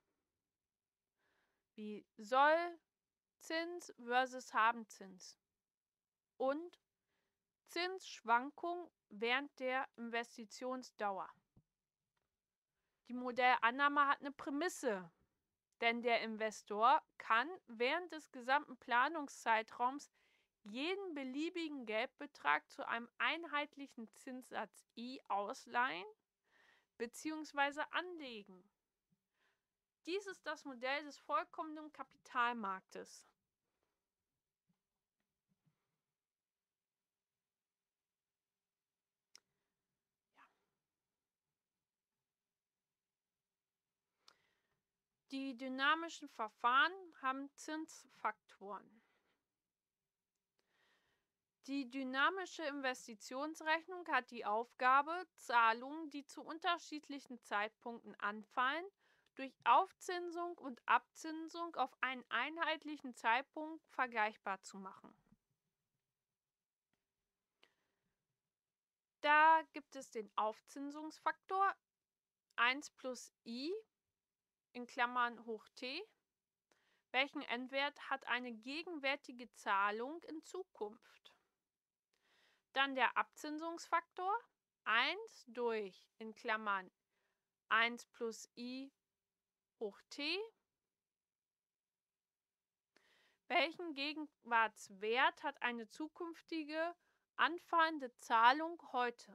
wie Sollzins versus Habenzins und Zinsschwankung während der Investitionsdauer. Die Modellannahme hat eine Prämisse, denn der Investor kann während des gesamten Planungszeitraums jeden beliebigen Geldbetrag zu einem einheitlichen Zinssatz I ausleihen bzw. anlegen. Dies ist das Modell des vollkommenen Kapitalmarktes. Ja. Die dynamischen Verfahren haben Zinsfaktoren. Die dynamische Investitionsrechnung hat die Aufgabe, Zahlungen, die zu unterschiedlichen Zeitpunkten anfallen, durch Aufzinsung und Abzinsung auf einen einheitlichen Zeitpunkt vergleichbar zu machen. Da gibt es den Aufzinsungsfaktor eins plus I in Klammern hoch t, welchen Endwert hat eine gegenwärtige Zahlung in Zukunft. Dann der Abzinsungsfaktor eins durch in Klammern eins plus I hoch t, welchen Gegenwartswert hat eine zukünftige anfallende Zahlung heute.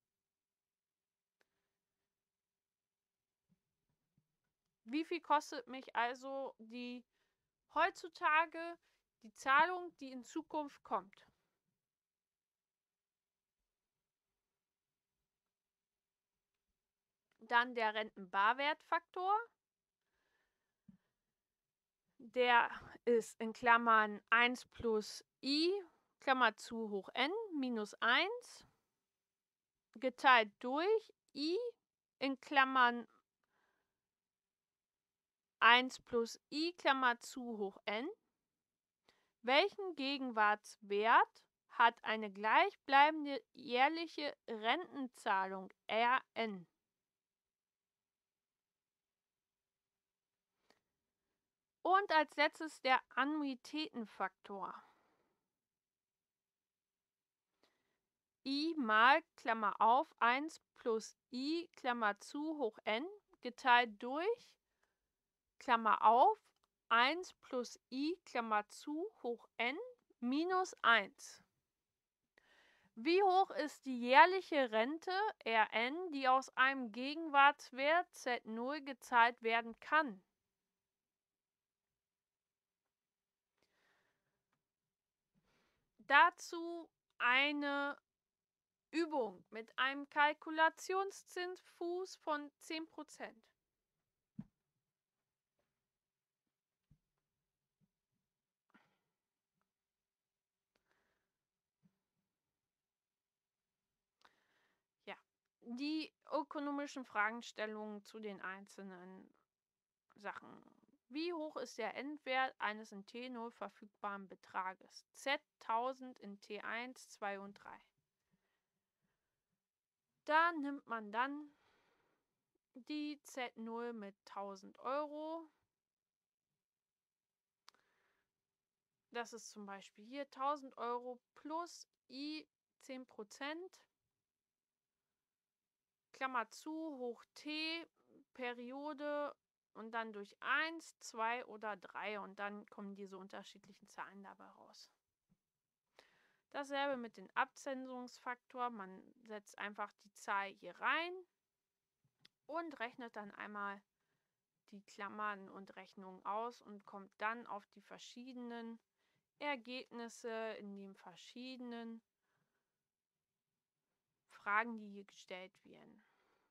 Wie viel kostet mich also die heutzutage die Zahlung, die in Zukunft kommt? Dann der Rentenbarwertfaktor. Der ist in Klammern eins plus I, Klammer zu hoch n, minus eins, geteilt durch I in Klammern eins plus I, Klammer zu hoch n. Welchen Gegenwartswert hat eine gleichbleibende jährliche Rentenzahlung R N? Und als letztes der Annuitätenfaktor. I mal, Klammer auf, eins plus I, Klammer zu, hoch n, geteilt durch, Klammer auf, eins plus I, Klammer zu, hoch n, minus eins. Wie hoch ist die jährliche Rente, R n, die aus einem Gegenwartswert Z null gezahlt werden kann? Dazu eine Übung mit einem Kalkulationszinsfuß von zehn Prozent. Ja, die ökonomischen Fragestellungen zu den einzelnen Sachen. Wie hoch ist der Endwert eines in T null verfügbaren Betrages? Z tausend in T eins, zwei und drei. Da nimmt man dann die Z null mit tausend Euro. Das ist zum Beispiel hier tausend Euro plus I zehn Prozent. Klammer zu, hoch T, Periode und dann durch eins, zwei oder drei und dann kommen diese unterschiedlichen Zahlen dabei raus. Dasselbe mit dem Abzinsungsfaktor. Man setzt einfach die Zahl hier rein und rechnet dann einmal die Klammern und Rechnungen aus und kommt dann auf die verschiedenen Ergebnisse in den verschiedenen Fragen, die hier gestellt werden.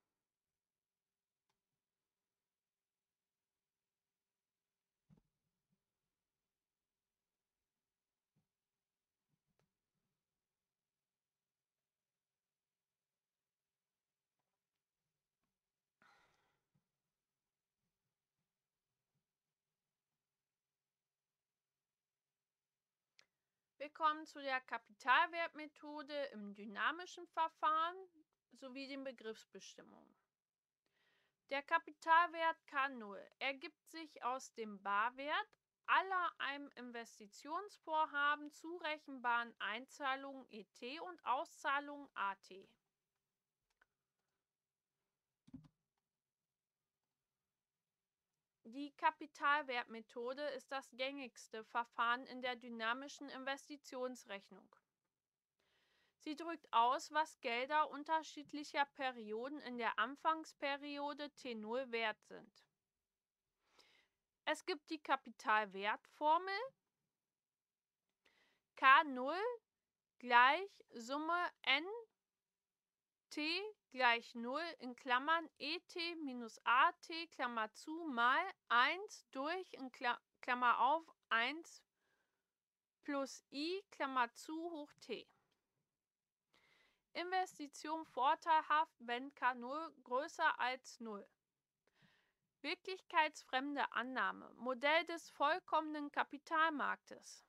Wir kommen zu der Kapitalwertmethode im dynamischen Verfahren sowie den Begriffsbestimmungen. Der Kapitalwert K null ergibt sich aus dem Barwert aller einem Investitionsvorhaben zurechenbaren Einzahlungen E T und Auszahlungen A T. Die Kapitalwertmethode ist das gängigste Verfahren in der dynamischen Investitionsrechnung. Sie drückt aus, was Gelder unterschiedlicher Perioden in der Anfangsperiode T null wert sind. Es gibt die Kapitalwertformel K null gleich Summe n T gleich null in Klammern E T minus A T Klammer zu mal eins durch in Klammer auf eins plus I Klammer zu hoch T. Investition vorteilhaft, wenn K null größer als null. Wirklichkeitsfremde Annahme. Modell des vollkommenen Kapitalmarktes.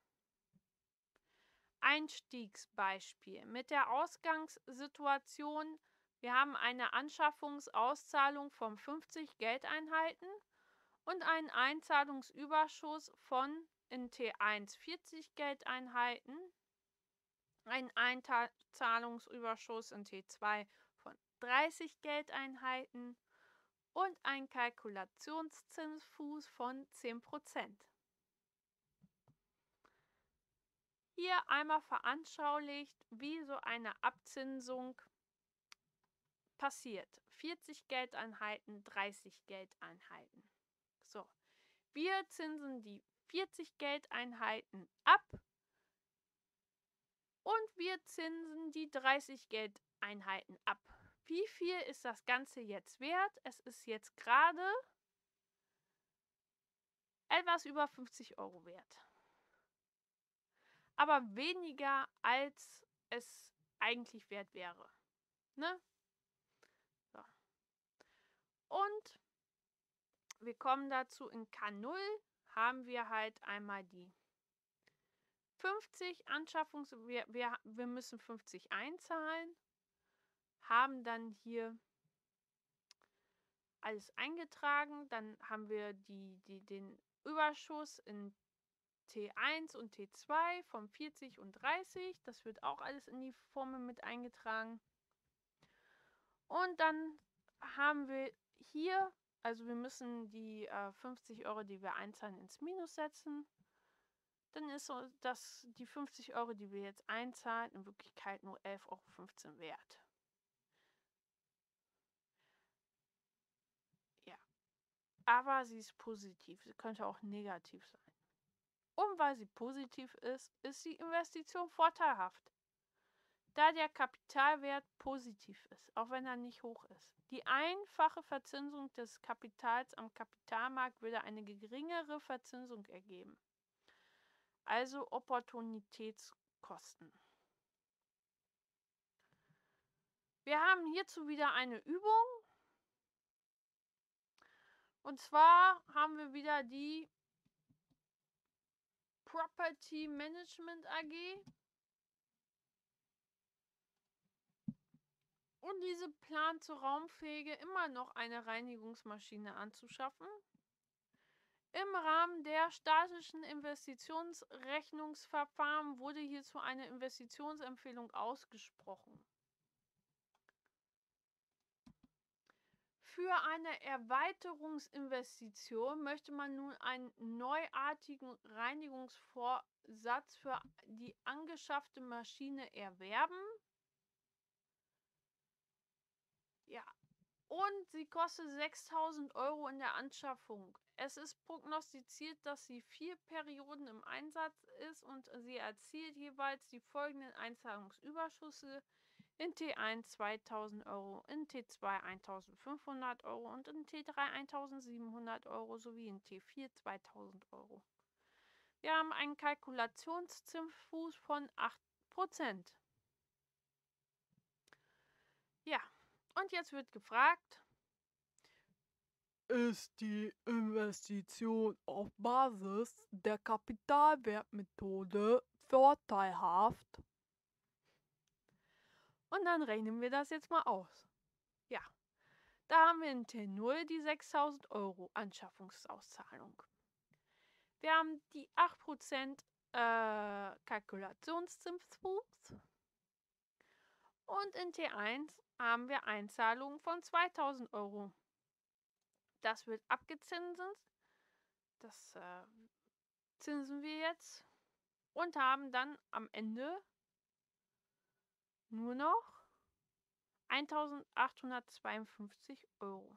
Einstiegsbeispiel. Mit der Ausgangssituation, wir haben eine Anschaffungsauszahlung von fünfzig Geldeinheiten und einen Einzahlungsüberschuss von in T eins vierzig Geldeinheiten, einen Einzahlungsüberschuss in T zwei von dreißig Geldeinheiten und einen Kalkulationszinsfuß von zehn Prozent. Hier einmal veranschaulicht, wie so eine Abzinsung passiert. vierzig Geldeinheiten, dreißig Geldeinheiten. So, wir zinsen die vierzig Geldeinheiten ab und wir zinsen die dreißig Geldeinheiten ab. Wie viel ist das Ganze jetzt wert? Es ist jetzt gerade etwas über fünfzig Euro wert. Aber weniger, als es eigentlich wert wäre. Ne? So. Und wir kommen dazu, in K null haben wir halt einmal die fünfzig Anschaffungs... Wir, wir, wir müssen fünfzig einzahlen, haben dann hier alles eingetragen, dann haben wir die, die, den Überschuss in T eins und T zwei von vierzig und dreißig. Das wird auch alles in die Formel mit eingetragen. Und dann haben wir hier, also wir müssen die äh, fünfzig Euro, die wir einzahlen, ins Minus setzen. Dann ist so, dass die fünfzig Euro, die wir jetzt einzahlen, in Wirklichkeit nur elf Euro fünfzehn wert. Ja, aber sie ist positiv. Sie könnte auch negativ sein. Und weil sie positiv ist, ist die Investition vorteilhaft, da der Kapitalwert positiv ist, auch wenn er nicht hoch ist. Die einfache Verzinsung des Kapitals am Kapitalmarkt würde eine geringere Verzinsung ergeben, also Opportunitätskosten. Wir haben hierzu wieder eine Übung. Und zwar haben wir wieder die Property Management A G. Und diese plant zur Raumpflege immer noch eine Reinigungsmaschine anzuschaffen. Im Rahmen der statischen Investitionsrechnungsverfahren wurde hierzu eine Investitionsempfehlung ausgesprochen. Für eine Erweiterungsinvestition möchte man nun einen neuartigen Reinigungsvorsatz für die angeschaffte Maschine erwerben. Ja, und sie kostet sechstausend Euro in der Anschaffung. Es ist prognostiziert, dass sie vier Perioden im Einsatz ist und sie erzielt jeweils die folgenden Einzahlungsüberschüsse: in T eins zweitausend Euro, in T zwei eintausendfünfhundert Euro und in T drei eintausendsiebenhundert Euro sowie in T vier zweitausend Euro. Wir haben einen Kalkulationszinsfuß von acht Prozent. Ja, und jetzt wird gefragt: Ist die Investition auf Basis der Kapitalwertmethode vorteilhaft? Und dann rechnen wir das jetzt mal aus. Ja, da haben wir in T null die sechstausend Euro Anschaffungsauszahlung. Wir haben die acht Prozent äh, Kalkulationszinsfuß. Und in T eins haben wir Einzahlungen von zweitausend Euro. Das wird abgezinst. Das äh, zinsen wir jetzt. Und haben dann am Ende nur noch eintausendachthundertzweiundfünfzig Euro.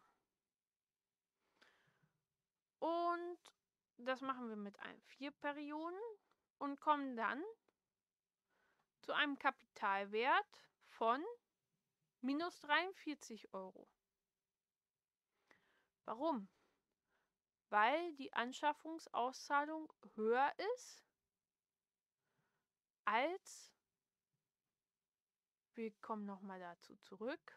Und das machen wir mit allen vier Perioden und kommen dann zu einem Kapitalwert von minus dreiundvierzig Euro. Warum? Weil die Anschaffungsauszahlung höher ist als, wir kommen nochmal dazu zurück,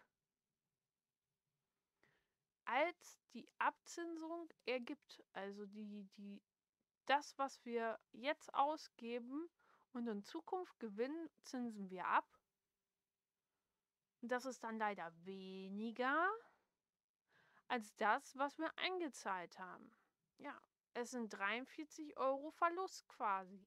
als die Abzinsung ergibt. Also die, die, das, was wir jetzt ausgeben und in Zukunft gewinnen, zinsen wir ab. Und das ist dann leider weniger als das, was wir eingezahlt haben. Ja, es sind dreiundvierzig Euro Verlust quasi.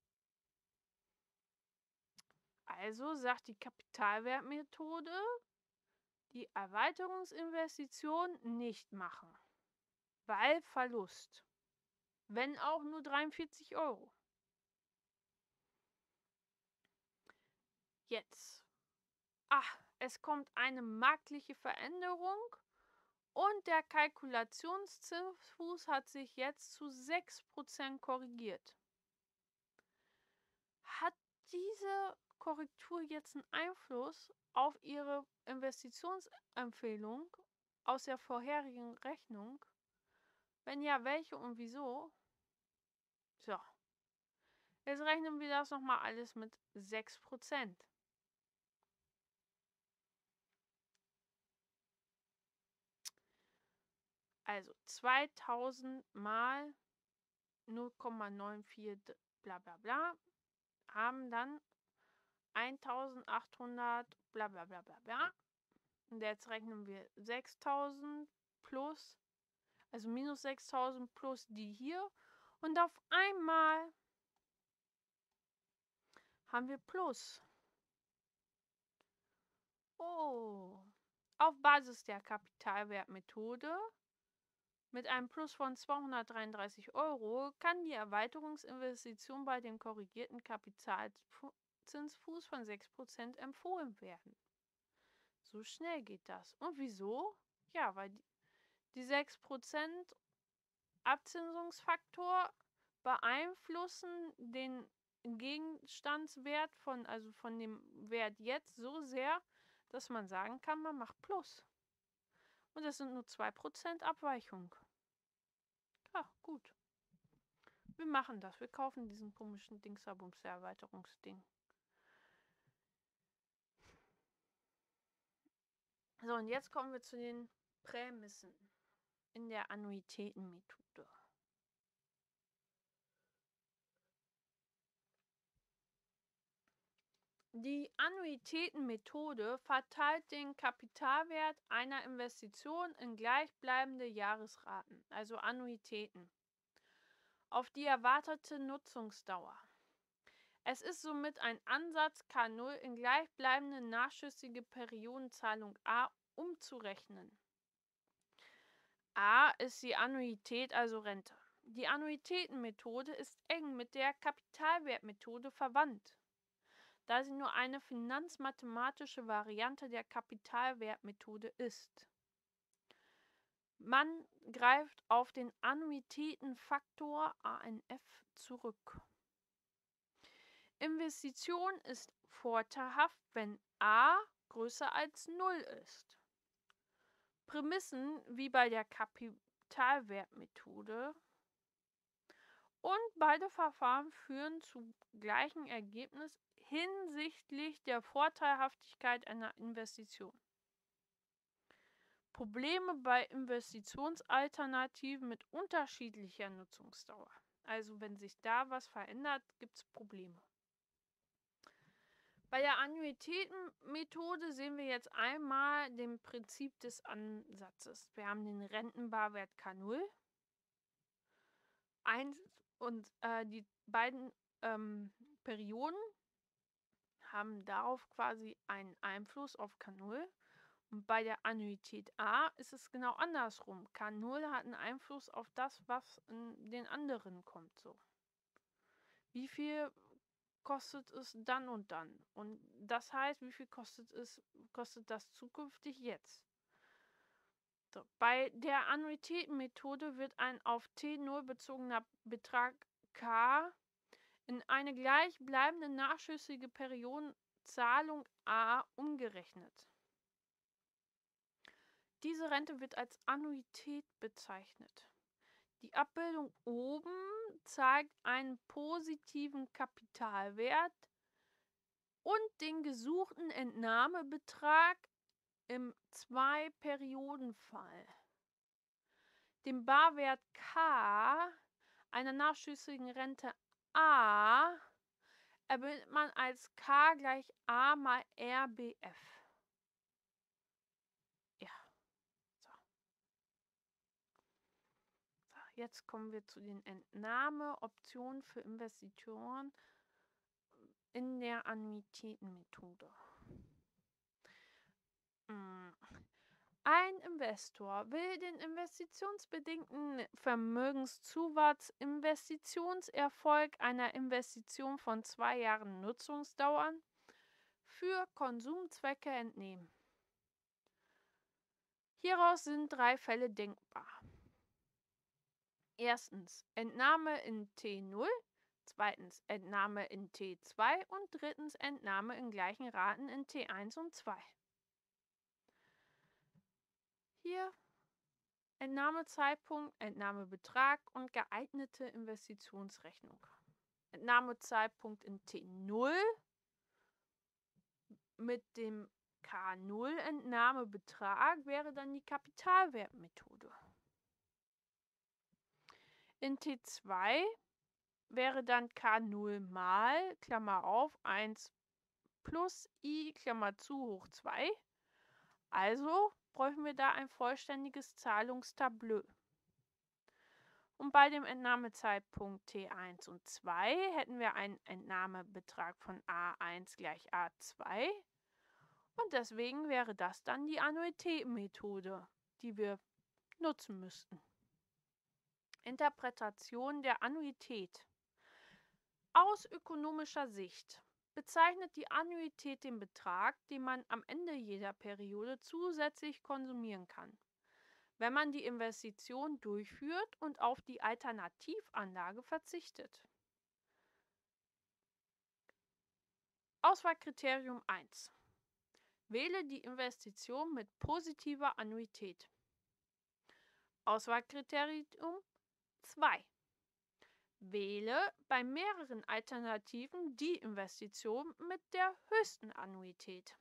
Also sagt die Kapitalwertmethode, die Erweiterungsinvestition nicht machen, weil Verlust, wenn auch nur dreiundvierzig Euro. Jetzt, ach, es kommt eine marktliche Veränderung und der Kalkulationszinsfuß hat sich jetzt zu sechs Prozent korrigiert. Hat diese Korrektur jetzt einen Einfluss auf Ihre Investitionsempfehlung aus der vorherigen Rechnung? Wenn ja, welche und wieso? So, jetzt rechnen wir das nochmal alles mit sechs Prozent. Also zweitausend mal null Komma vierundneunzig bla bla bla haben dann eintausendachthundert bla bla bla bla bla. Und jetzt rechnen wir sechstausend plus, also minus sechstausend plus die hier Und auf einmal haben wir Plus. Oh, auf Basis der Kapitalwertmethode mit einem Plus von zweihundertdreiunddreißig Euro kann die Erweiterungsinvestition bei dem korrigierten Kapitalzinsfuß von sechs Prozent empfohlen werden. So schnell geht das. Und wieso? Ja, weil die, die sechs Prozent Abzinsungsfaktor beeinflussen den Gegenstandswert von, also von dem Wert jetzt so sehr, dass man sagen kann, man macht Plus. Und das sind nur zwei Prozent Abweichung. Ja, gut. Wir machen das. Wir kaufen diesen komischen Dingsabums-Erweiterungsding. So, und jetzt kommen wir zu den Prämissen in der Annuitätenmethode. Die Annuitätenmethode verteilt den Kapitalwert einer Investition in gleichbleibende Jahresraten, also Annuitäten, auf die erwartete Nutzungsdauer. Es ist somit ein Ansatz, K null in gleichbleibende nachschüssige Periodenzahlung A umzurechnen. A ist die Annuität, also Rente. Die Annuitätenmethode ist eng mit der Kapitalwertmethode verwandt, da sie nur eine finanzmathematische Variante der Kapitalwertmethode ist. Man greift auf den Annuitätenfaktor A N F zurück. Investition ist vorteilhaft, wenn A größer als null ist. Prämissen wie bei der Kapitalwertmethode und beide Verfahren führen zu gleichem Ergebnis hinsichtlich der Vorteilhaftigkeit einer Investition. Probleme bei Investitionsalternativen mit unterschiedlicher Nutzungsdauer. Also wenn sich da was verändert, gibt es Probleme. Bei der Annuitätenmethode sehen wir jetzt einmal den Prinzip des Ansatzes. Wir haben den Rentenbarwert K null. Eins und äh, die beiden ähm, Perioden haben darauf quasi einen Einfluss auf K null. Und bei der Annuität A ist es genau andersrum. K null hat einen Einfluss auf das, was in den anderen kommt. So. Wie viel kostet es dann und dann? Und das heißt, wie viel kostet es, kostet das zukünftig jetzt? So, bei der Annuitätenmethode wird ein auf T null bezogener Betrag K in eine gleichbleibende nachschüssige Periodenzahlung A umgerechnet. Diese Rente wird als Annuität bezeichnet. Die Abbildung oben zeigt einen positiven Kapitalwert und den gesuchten Entnahmebetrag im Zwei-Perioden-Fall. Den Barwert K einer nachschüssigen Rente A erbildet man als K gleich A mal R B F. Ja. So. So, jetzt kommen wir zu den Entnahmeoptionen für Investitoren in der Annuitätenmethode. Ein Investor will den investitionsbedingten Vermögenszuwachs, Investitionserfolg einer Investition von zwei Jahren Nutzungsdauern für Konsumzwecke entnehmen. Hieraus sind drei Fälle denkbar. Erstens Entnahme in T null, zweitens Entnahme in T zwei und drittens Entnahme in gleichen Raten in T eins und zwei. Hier Entnahmezeitpunkt, Entnahmebetrag und geeignete Investitionsrechnung. Entnahmezeitpunkt in T null mit dem K null Entnahmebetrag wäre dann die Kapitalwertmethode. In T zwei wäre dann K null mal, Klammer auf, eins plus I, Klammer zu, hoch zwei. Also bräuchten wir da ein vollständiges Zahlungstableau. Und bei dem Entnahmezeitpunkt T eins und zwei hätten wir einen Entnahmebetrag von A eins gleich A zwei. Und deswegen wäre das dann die Annuitätenmethode, die wir nutzen müssten. Interpretation der Annuität. Aus ökonomischer Sicht bezeichnet die Annuität den Betrag, den man am Ende jeder Periode zusätzlich konsumieren kann, wenn man die Investition durchführt und auf die Alternativanlage verzichtet. Auswahlkriterium eins. Wähle die Investition mit positiver Annuität. Auswahlkriterium zwei. Wähle bei mehreren Alternativen die Investition mit der höchsten Annuität.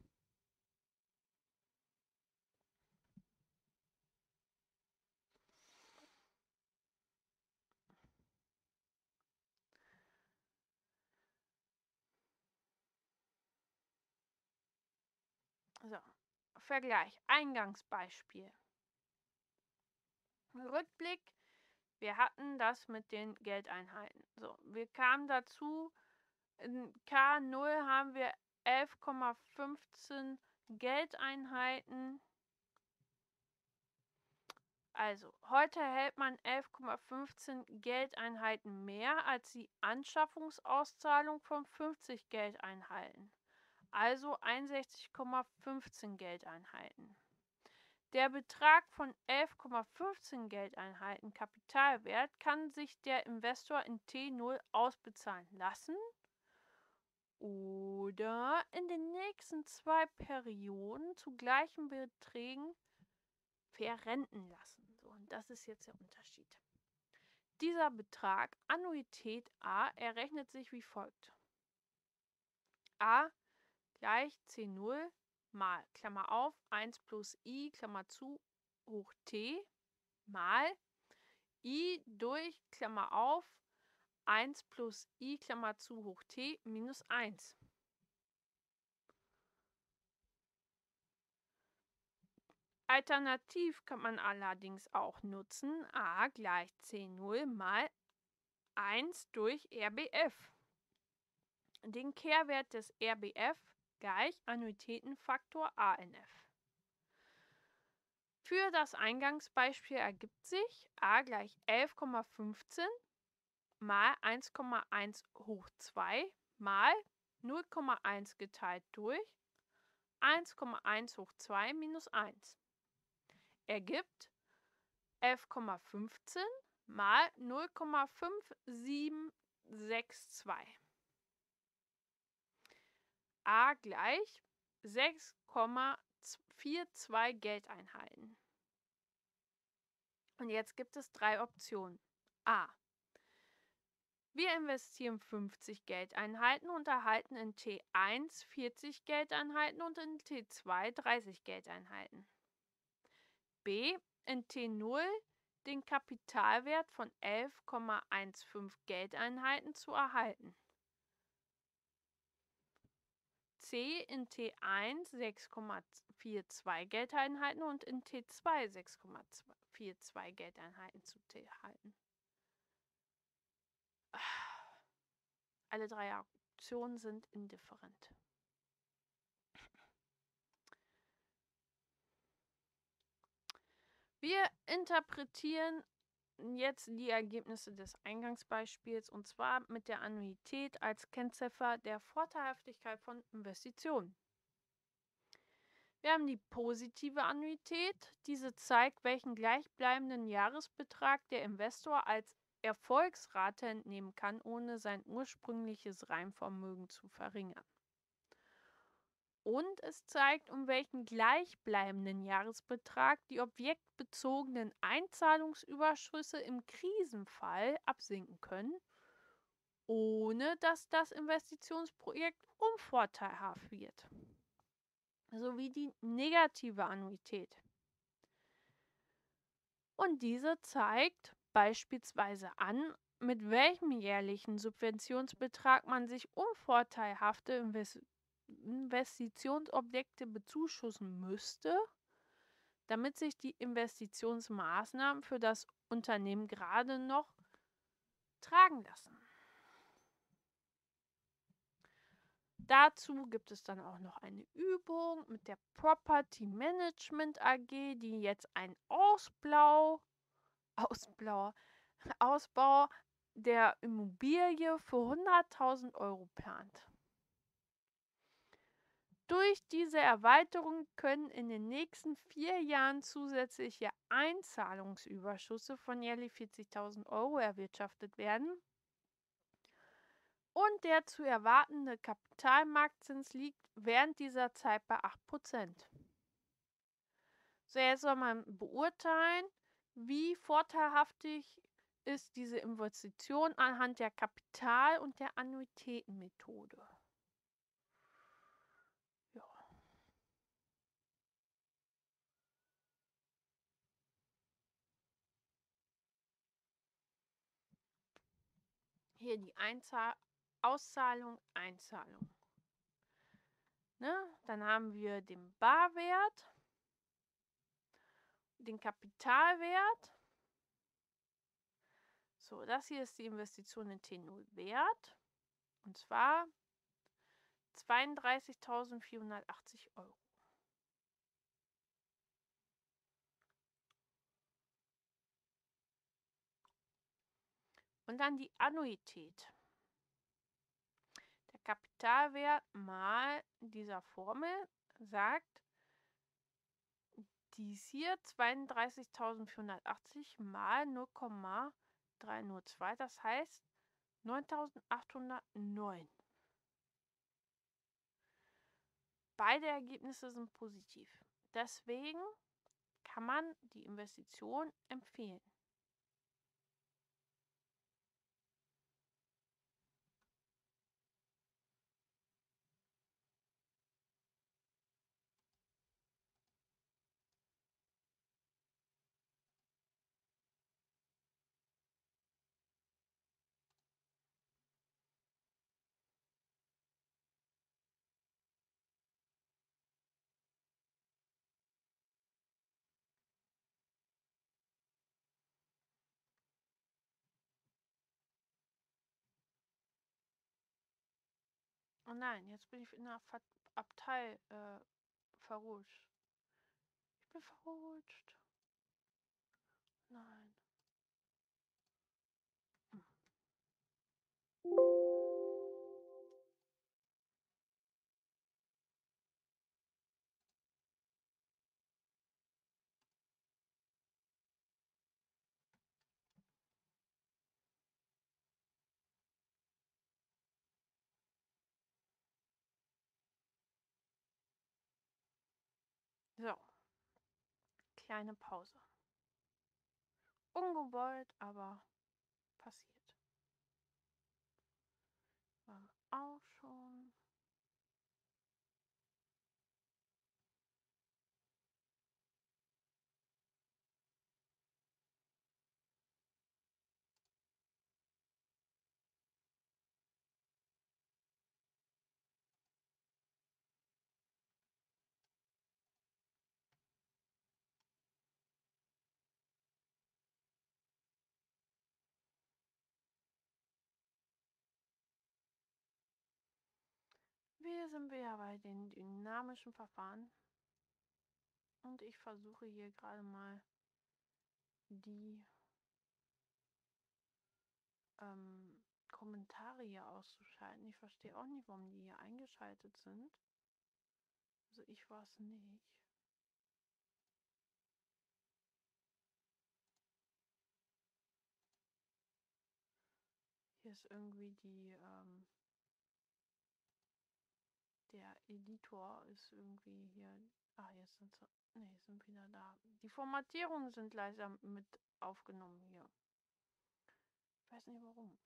So, Vergleich, Eingangsbeispiel. Rückblick, wir hatten das mit den Geldeinheiten. So, wir kamen dazu, in K null haben wir elf Komma fünfzehn Geldeinheiten. Also, heute erhält man elf Komma fünfzehn Geldeinheiten mehr als die Anschaffungsauszahlung von fünfzig Geldeinheiten. Also einundsechzig Komma fünfzehn Geldeinheiten. Der Betrag von elf Komma fünfzehn Geldeinheiten Kapitalwert kann sich der Investor in T null ausbezahlen lassen oder in den nächsten zwei Perioden zu gleichen Beträgen verrenten lassen. So, und das ist jetzt der Unterschied. Dieser Betrag, Annuität A, errechnet sich wie folgt. A gleich C null mal, Klammer auf, eins plus I, Klammer zu, hoch T, mal I durch, Klammer auf, eins plus I, Klammer zu, hoch T, minus eins. Alternativ kann man allerdings auch nutzen, A gleich C null mal eins durch R B F. Den Kehrwert des R B F gleich Annuitätenfaktor A N F. Für das Eingangsbeispiel ergibt sich A gleich elf Komma fünfzehn mal eins Komma eins hoch zwei mal null Komma eins geteilt durch eins Komma eins hoch zwei minus eins. Ergibt elf Komma fünfzehn mal null Komma fünf sieben sechs zwei. A gleich sechs Komma zweiundvierzig Geldeinheiten. Und jetzt gibt es drei Optionen. A. Wir investieren fünfzig Geldeinheiten und erhalten in T eins vierzig Geldeinheiten und in T zwei dreißig Geldeinheiten. B. In T null den Kapitalwert von elf Komma fünfzehn Geldeinheiten zu erhalten. C. In T eins sechs Komma zweiundvierzig Geldeinheiten und in T zwei sechs Komma zweiundvierzig Geldeinheiten zu erhalten. Alle drei Optionen sind indifferent. Wir interpretieren jetzt die Ergebnisse des Eingangsbeispiels und zwar mit der Annuität als Kennziffer der Vorteilhaftigkeit von Investitionen. Wir haben die positive Annuität. Diese zeigt, welchen gleichbleibenden Jahresbetrag der Investor als Erfolgsrate entnehmen kann, ohne sein ursprüngliches Reinvermögen zu verringern. Und es zeigt, um welchen gleichbleibenden Jahresbetrag die objektbezogenen Einzahlungsüberschüsse im Krisenfall absinken können, ohne dass das Investitionsprojekt unvorteilhaft wird. Sowie die negative Annuität. Und diese zeigt beispielsweise an, mit welchem jährlichen Subventionsbetrag man sich unvorteilhafte Investitionen Investitionsobjekte bezuschussen müsste, damit sich die Investitionsmaßnahmen für das Unternehmen gerade noch tragen lassen. Dazu gibt es dann auch noch eine Übung mit der Property Management A G, die jetzt einen Ausbau, Ausbau, Ausbau der Immobilie für hunderttausend Euro plant. Durch diese Erweiterung können in den nächsten vier Jahren zusätzliche Einzahlungsüberschüsse von jährlich vierzigtausend Euro erwirtschaftet werden. Und der zu erwartende Kapitalmarktzins liegt während dieser Zeit bei acht Prozent. So, jetzt soll man beurteilen, wie vorteilhaftig ist diese Investition anhand der Kapital- und der Annuitätenmethode. Ja. Hier die Einzahl Auszahlung, Einzahlung. Ne? Dann haben wir den Barwert, den Kapitalwert. So, das hier ist die Investition in T null Wert. Und zwar zweiunddreißigtausendvierhundertachtzig Euro. Und dann die Annuität. Der Kapitalwert mal dieser Formel sagt, dies hier zweiunddreißigtausendvierhundertachtzig mal null Komma dreihundertzwei, das heißt neuntausendachthundertneun. Beide Ergebnisse sind positiv. Deswegen kann man die Investition empfehlen. Oh nein, jetzt bin ich in der Ver Abtei äh, verrutscht. Ich bin verrutscht. Nein. Hm. So, kleine Pause. Ungewollt, aber passiert. War auch schon. Wir sind wieder bei den dynamischen Verfahren. Und ich versuche hier gerade mal die ähm, Kommentare hier auszuschalten. Ich verstehe auch nicht, warum die hier eingeschaltet sind. Also ich war es nicht. Hier ist irgendwie die, ähm, der Editor ist irgendwie hier. Ah, jetzt sind sie, nee, sind wieder da. Die Formatierungen sind leider mit aufgenommen hier. Ich weiß nicht warum.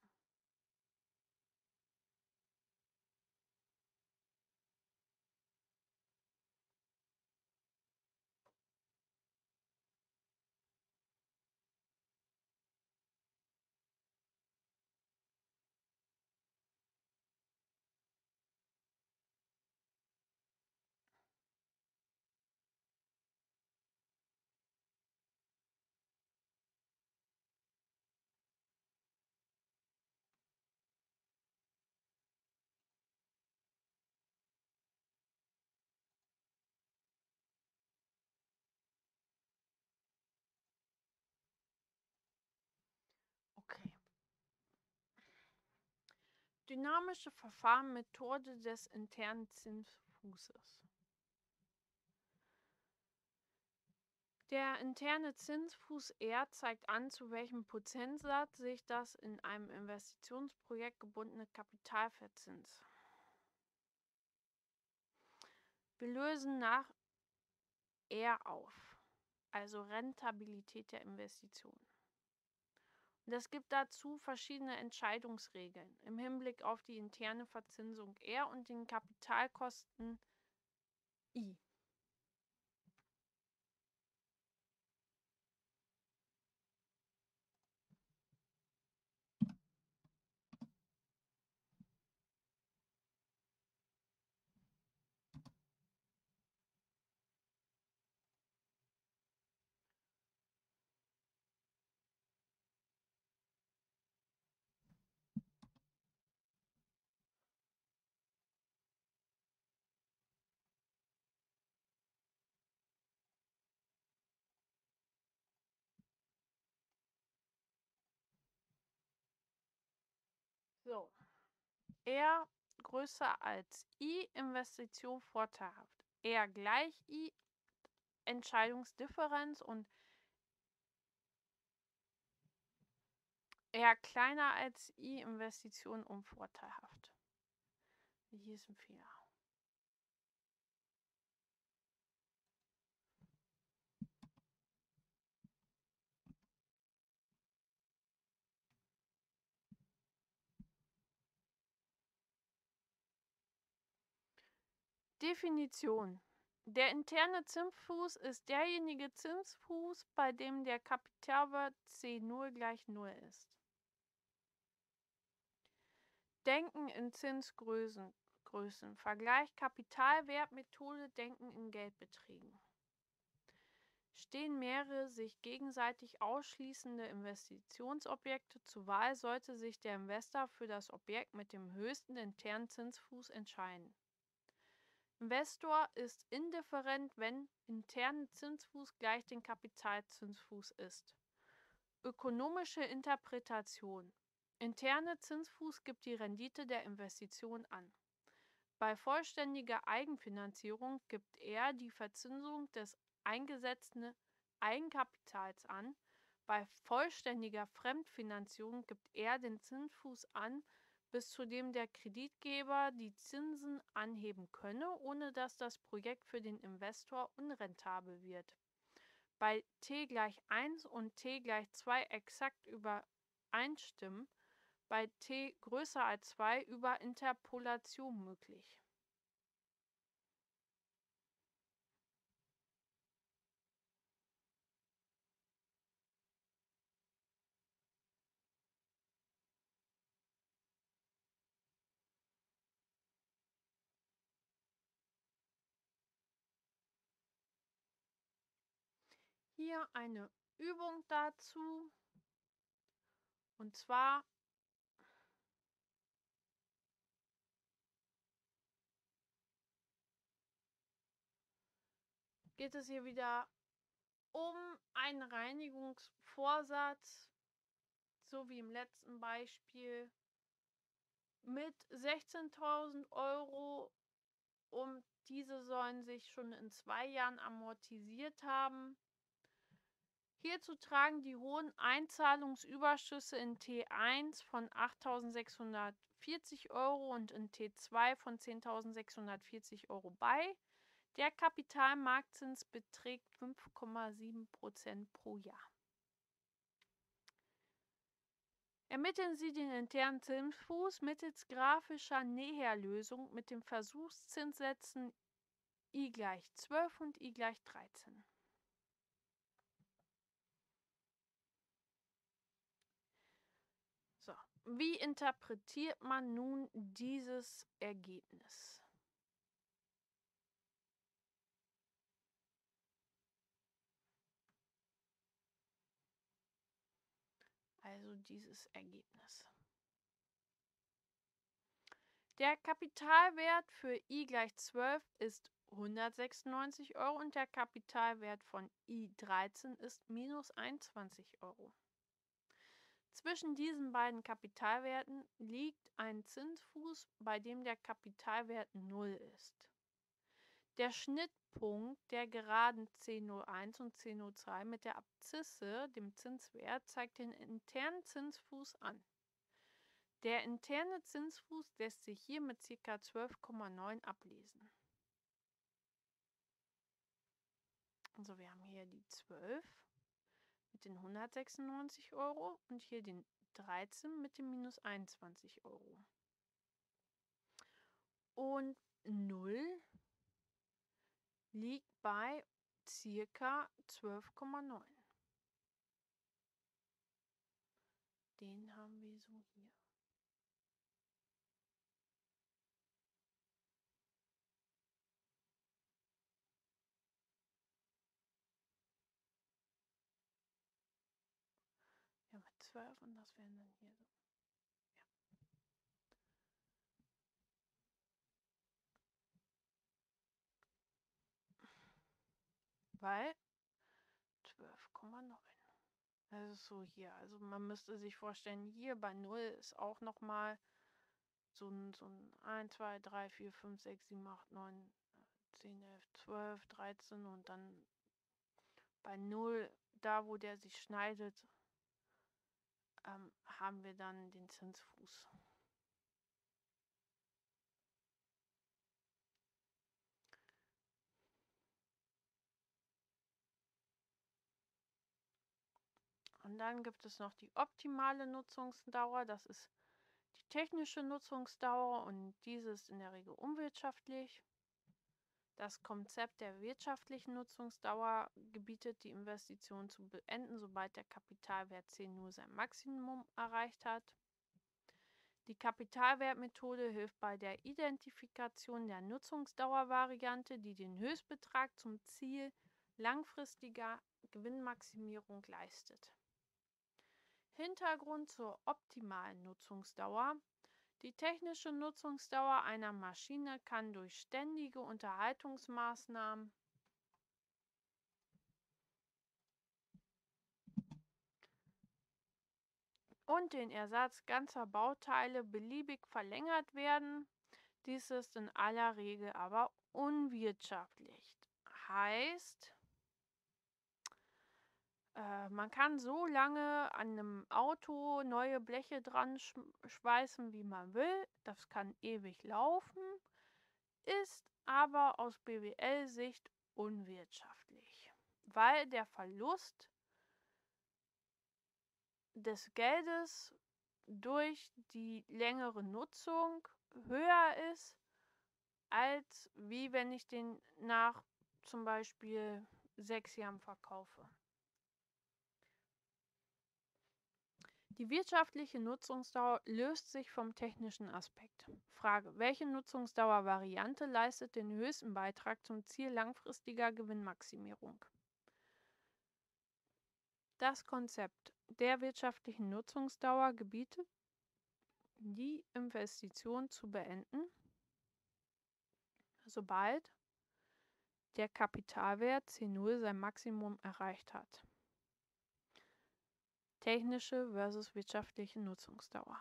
Dynamische Verfahren, Methode des internen Zinsfußes. Der interne Zinsfuß R zeigt an, zu welchem Prozentsatz sich das in einem Investitionsprojekt gebundene Kapital verzinst. Wir lösen nach R auf, also Rentabilität der Investition. Und es gibt dazu verschiedene Entscheidungsregeln im Hinblick auf die interne Verzinsung R und den Kapitalkosten I. So. R größer als I, Investition vorteilhaft. R gleich I, Entscheidungsdifferenz, und R kleiner als I, Investition unvorteilhaft. Hier ist ein Fehler. Definition. Der interne Zinsfuß ist derjenige Zinsfuß, bei dem der Kapitalwert C null gleich null ist. Denken in Zinsgrößen. Größen. Vergleich Kapitalwertmethode, Denken in Geldbeträgen. Stehen mehrere sich gegenseitig ausschließende Investitionsobjekte zur Wahl, sollte sich der Investor für das Objekt mit dem höchsten internen Zinsfuß entscheiden. Investor ist indifferent, wenn interne Zinsfuß gleich den Kapitalzinsfuß ist. Ökonomische Interpretation. Interne Zinsfuß gibt die Rendite der Investition an. Bei vollständiger Eigenfinanzierung gibt er die Verzinsung des eingesetzten Eigenkapitals an. Bei vollständiger Fremdfinanzierung gibt er den Zinsfuß an, bis zu dem der Kreditgeber die Zinsen anheben könne, ohne dass das Projekt für den Investor unrentabel wird. Bei t gleich eins und t gleich zwei exakt übereinstimmen, bei t größer als zwei über Interpolation möglich. Hier eine Übung dazu, und zwar geht es hier wieder um einen Reinigungsvorsatz, so wie im letzten Beispiel, mit sechzehntausend Euro, und diese sollen sich schon in zwei Jahren amortisiert haben. Hierzu tragen die hohen Einzahlungsüberschüsse in T eins von achttausendsechshundertvierzig Euro und in T zwei von zehntausendsechshundertvierzig Euro bei. Der Kapitalmarktzins beträgt fünf Komma sieben Prozent pro Jahr. Ermitteln Sie den internen Zinsfuß mittels grafischer Näherlösung mit den Versuchszinssätzen I gleich zwölf und I gleich dreizehn. So, wie interpretiert man nun dieses Ergebnis? Also dieses Ergebnis. Der Kapitalwert für I gleich zwölf ist hundertsechsundneunzig Euro und der Kapitalwert von I dreizehn ist minus einundzwanzig Euro. Zwischen diesen beiden Kapitalwerten liegt ein Zinsfuß, bei dem der Kapitalwert null ist. Der Schnittpunkt der Geraden C null eins und C null zwei mit der Abszisse, dem Zinswert, zeigt den internen Zinsfuß an. Der interne Zinsfuß lässt sich hier mit ca. zwölf Komma neun ablesen. Also wir haben hier die zwölf mit den hundertsechsundneunzig Euro und hier den dreizehn mit den minus einundzwanzig Euro. Und null liegt bei ca. zwölf Komma neun. Den haben wir so hier. Ja, mit zwölf und das wären dann hier so. Ja. Weil zwölf Komma neun. Das ist so hier. Also man müsste sich vorstellen, hier bei null ist auch nochmal so ein, so ein eins, zwei, drei, vier, fünf, sechs, sieben, acht, neun, zehn, elf, zwölf, dreizehn und dann bei null, da wo der sich schneidet, ähm, haben wir dann den Zinsfuß. Und dann gibt es noch die optimale Nutzungsdauer, das ist die technische Nutzungsdauer und diese ist in der Regel unwirtschaftlich. Das Konzept der wirtschaftlichen Nutzungsdauer gebietet, die Investition zu beenden, sobald der Kapitalwert C null sein Maximum erreicht hat. Die Kapitalwertmethode hilft bei der Identifikation der Nutzungsdauervariante, die den Höchstbetrag zum Ziel langfristiger Gewinnmaximierung leistet. Hintergrund zur optimalen Nutzungsdauer: Die technische Nutzungsdauer einer Maschine kann durch ständige Unterhaltungsmaßnahmen und den Ersatz ganzer Bauteile beliebig verlängert werden. Dies ist in aller Regel aber unwirtschaftlich. Heißt, äh, man kann so lange an einem Auto neue Bleche dran schweißen, wie man will. Das kann ewig laufen, ist aber aus B W L-Sicht unwirtschaftlich, weil der Verlust des Geldes durch die längere Nutzung höher ist, als wie wenn ich den nach zum Beispiel sechs Jahren verkaufe. Die wirtschaftliche Nutzungsdauer löst sich vom technischen Aspekt. Frage: Welche Nutzungsdauervariante leistet den höchsten Beitrag zum Ziel langfristiger Gewinnmaximierung? Das Konzept der wirtschaftlichen Nutzungsdauer gebietet, die Investition zu beenden, sobald der Kapitalwert C null sein Maximum erreicht hat. Technische versus wirtschaftliche Nutzungsdauer.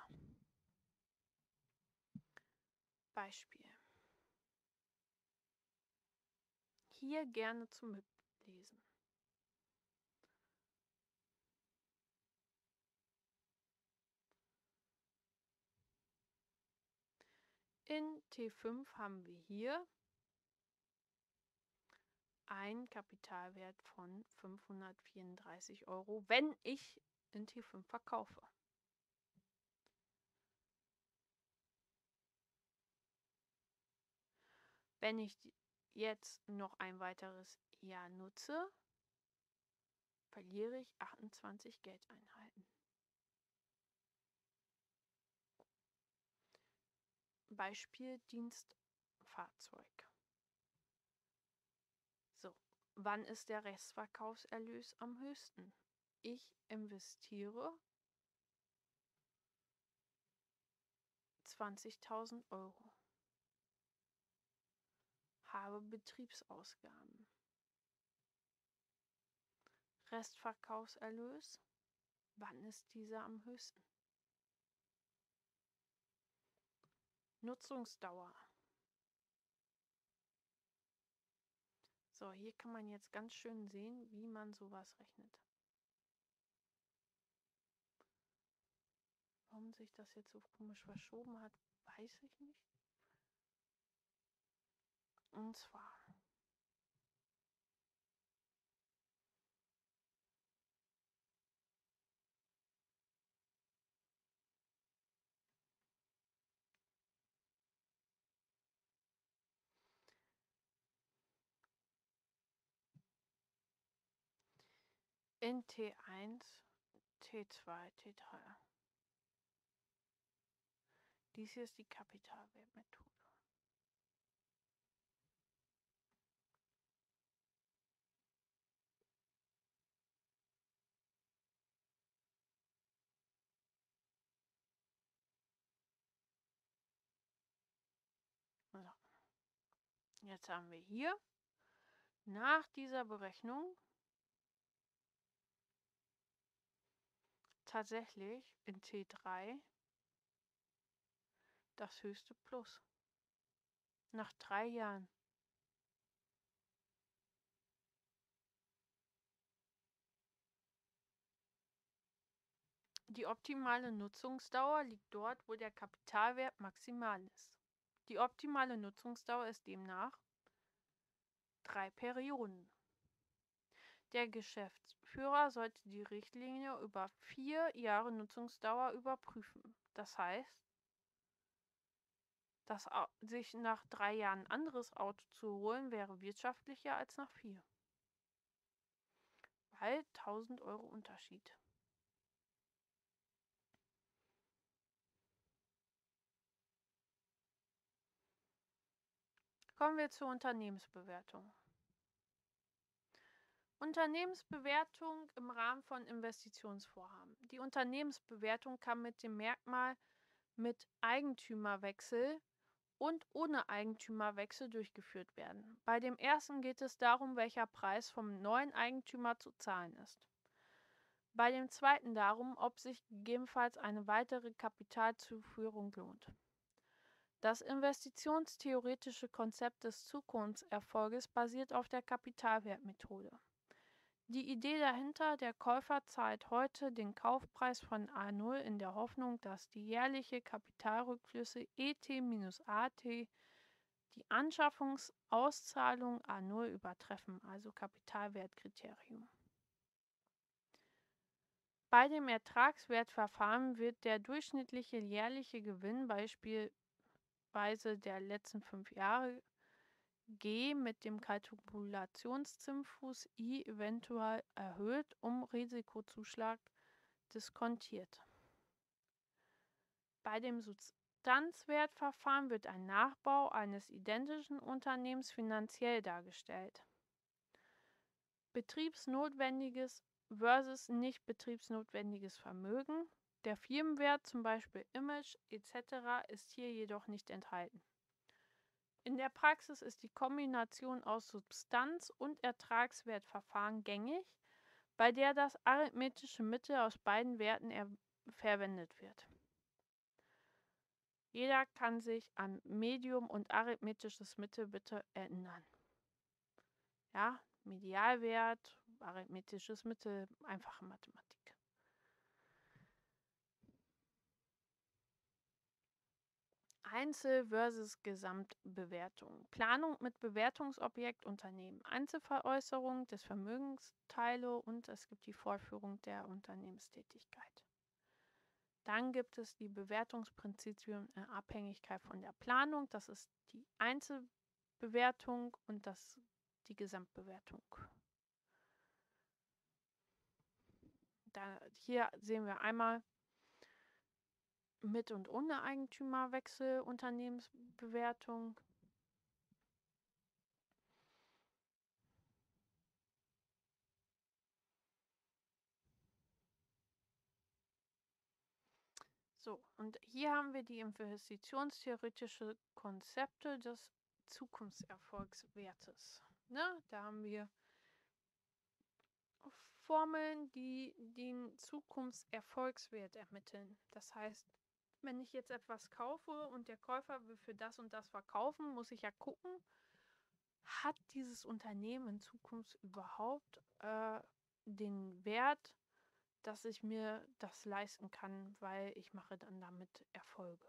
Beispiel. Hier gerne zum Mitlesen. In T fünf haben wir hier einen Kapitalwert von fünfhundertvierunddreißig Euro, wenn ich in T fünf verkaufe. Wenn ich jetzt noch ein weiteres Jahr nutze, verliere ich achtundzwanzig Geldeinheiten. Beispiel Dienstfahrzeug. So, wann ist der Restverkaufserlös am höchsten? Ich investiere zwanzigtausend Euro, habe Betriebsausgaben. Restverkaufserlös Wann ist dieser am höchsten? Nutzungsdauer. So, hier kann man jetzt ganz schön sehen, wie man sowas rechnet. Warum sich das jetzt so komisch verschoben hat, weiß ich nicht. Und zwar in T eins, T zwei, T drei. Dies hier ist die Kapitalwertmethode. So. Jetzt haben wir hier nach dieser Berechnung tatsächlich in T drei das höchste Plus. Nach drei Jahren. Die optimale Nutzungsdauer liegt dort, wo der Kapitalwert maximal ist. Die optimale Nutzungsdauer ist demnach drei Perioden. Der Geschäftsführer sollte die Richtlinie über vier Jahre Nutzungsdauer überprüfen. Das heißt, dass sich nach drei Jahren ein anderes Auto zu holen, wäre wirtschaftlicher als nach vier. Weil tausend Euro Unterschied. Kommen wir zur Unternehmensbewertung. Unternehmensbewertung im Rahmen von Investitionsvorhaben. Die Unternehmensbewertung kann mit dem Merkmal mit Eigentümerwechsel und ohne Eigentümerwechsel durchgeführt werden. Bei dem ersten geht es darum, welcher Preis vom neuen Eigentümer zu zahlen ist. Bei dem zweiten darum, ob sich gegebenenfalls eine weitere Kapitalzuführung lohnt. Das investitionstheoretische Konzept des Zukunftserfolges basiert auf der Kapitalwertmethode. Die Idee dahinter, der Käufer zahlt heute den Kaufpreis von A null in der Hoffnung, dass die jährliche Kapitalrückflüsse E T minus A T die Anschaffungsauszahlung A null übertreffen, also Kapitalwertkriterium. Bei dem Ertragswertverfahren wird der durchschnittliche jährliche Gewinn, beispielsweise der letzten fünf Jahre, G mit dem Kalkulationszinsfuß I eventuell erhöht, um Risikozuschlag diskontiert. Bei dem Substanzwertverfahren wird ein Nachbau eines identischen Unternehmens finanziell dargestellt. Betriebsnotwendiges versus nicht betriebsnotwendiges Vermögen. Der Firmenwert, zum Beispiel Image et cetera, ist hier jedoch nicht enthalten. In der Praxis ist die Kombination aus Substanz- und Ertragswertverfahren gängig, bei der das arithmetische Mittel aus beiden Werten verwendet wird. Jeder kann sich an Medium und arithmetisches Mittel bitte erinnern. Ja, Medialwert, arithmetisches Mittel, einfache Mathematik. Einzel- versus Gesamtbewertung. Planung mit Bewertungsobjekt Unternehmen. Einzelveräußerung des Vermögensteile und es gibt die Fortführung der Unternehmenstätigkeit. Dann gibt es die Bewertungsprinzipien in Abhängigkeit von der Planung. Das ist die Einzelbewertung und das die Gesamtbewertung. Da, hier sehen wir einmal mit und ohne Eigentümerwechsel Unternehmensbewertung. So, und hier haben wir die investitionstheoretische Konzepte des Zukunftserfolgswertes. Ne? Da haben wir Formeln, die den Zukunftserfolgswert ermitteln. Das heißt, wenn ich jetzt etwas kaufe und der Käufer will für das und das verkaufen, muss ich ja gucken, hat dieses Unternehmen in Zukunft überhaupt äh, den Wert, dass ich mir das leisten kann, weil ich mache dann damit Erfolge.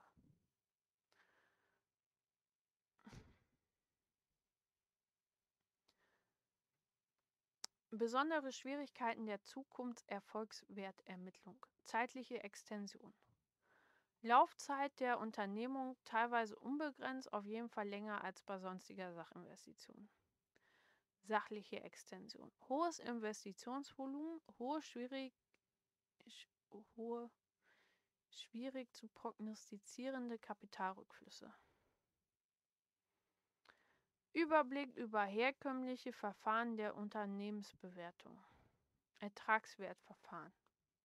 Besondere Schwierigkeiten der Zukunftserfolgswertermittlung. Zeitliche Extension. Laufzeit der Unternehmung teilweise unbegrenzt, auf jeden Fall länger als bei sonstiger Sachinvestition. Sachliche Extension. Hohes Investitionsvolumen, hohe schwierig, sch, hohe, schwierig zu prognostizierende Kapitalrückflüsse. Überblick über herkömmliche Verfahren der Unternehmensbewertung. Ertragswertverfahren.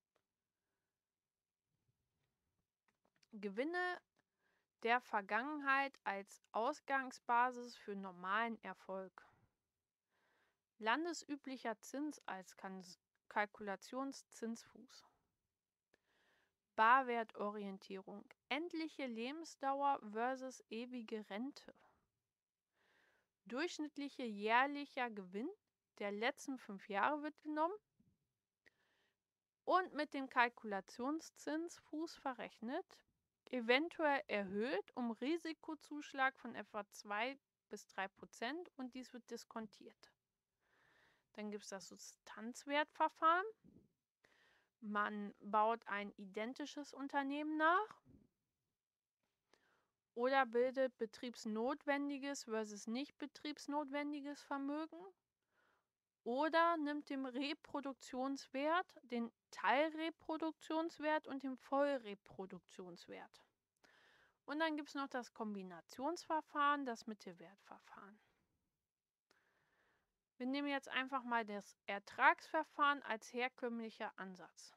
Gewinne der Vergangenheit als Ausgangsbasis für normalen Erfolg. Landesüblicher Zins als Kalkulationszinsfuß. Barwertorientierung. Endliche Lebensdauer versus ewige Rente. Durchschnittlicher jährlicher Gewinn der letzten fünf Jahre wird genommen und mit dem Kalkulationszinsfuß verrechnet, eventuell erhöht um Risikozuschlag von etwa zwei bis drei Prozent und dies wird diskontiert. Dann gibt es das Substanzwertverfahren. Man baut ein identisches Unternehmen nach oder bildet betriebsnotwendiges versus nicht betriebsnotwendiges Vermögen oder nimmt den Reproduktionswert, den Teilreproduktionswert und den Vollreproduktionswert. Und dann gibt es noch das Kombinationsverfahren, das Mittelwertverfahren. Wir nehmen jetzt einfach mal das Ertragsverfahren als herkömmlicher Ansatz.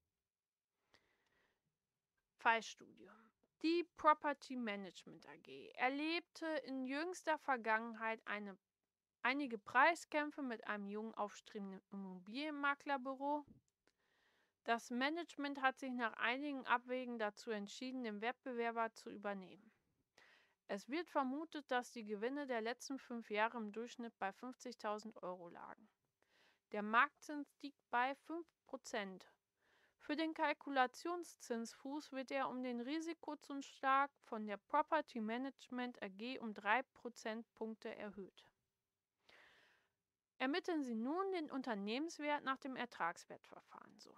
Fallstudie. Die Property Management A G erlebte in jüngster Vergangenheit eine, einige Preiskämpfe mit einem jungen aufstrebenden Immobilienmaklerbüro. Das Management hat sich nach einigen Abwägen dazu entschieden, den Wettbewerber zu übernehmen. Es wird vermutet, dass die Gewinne der letzten fünf Jahre im Durchschnitt bei fünfzigtausend Euro lagen. Der Marktzins liegt bei fünf Prozent. Für den Kalkulationszinsfuß wird er um den Risikozuschlag von der Property Management A G um drei Prozentpunkte erhöht. Ermitteln Sie nun den Unternehmenswert nach dem Ertragswertverfahren. So.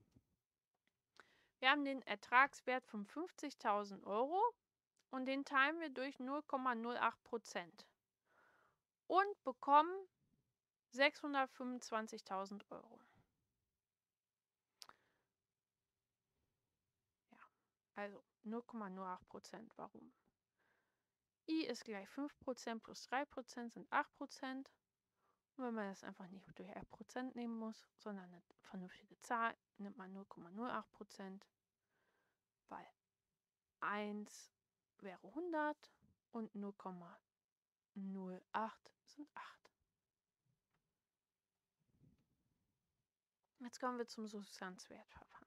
Wir haben den Ertragswert von fünfzigtausend Euro. Und den teilen wir durch null Komma null acht Prozent und bekommen sechshundertfünfundzwanzigtausend Euro. Ja, also null Komma null acht Prozent. Warum? I ist gleich fünf Prozent plus drei Prozent sind acht Prozent. Und wenn man das einfach nicht durch ein Prozent nehmen muss, sondern eine vernünftige Zahl, nimmt man null Komma null acht Prozent, weil eins wäre hundert und null Komma null acht sind acht. Jetzt kommen wir zum Substanzwertverfahren.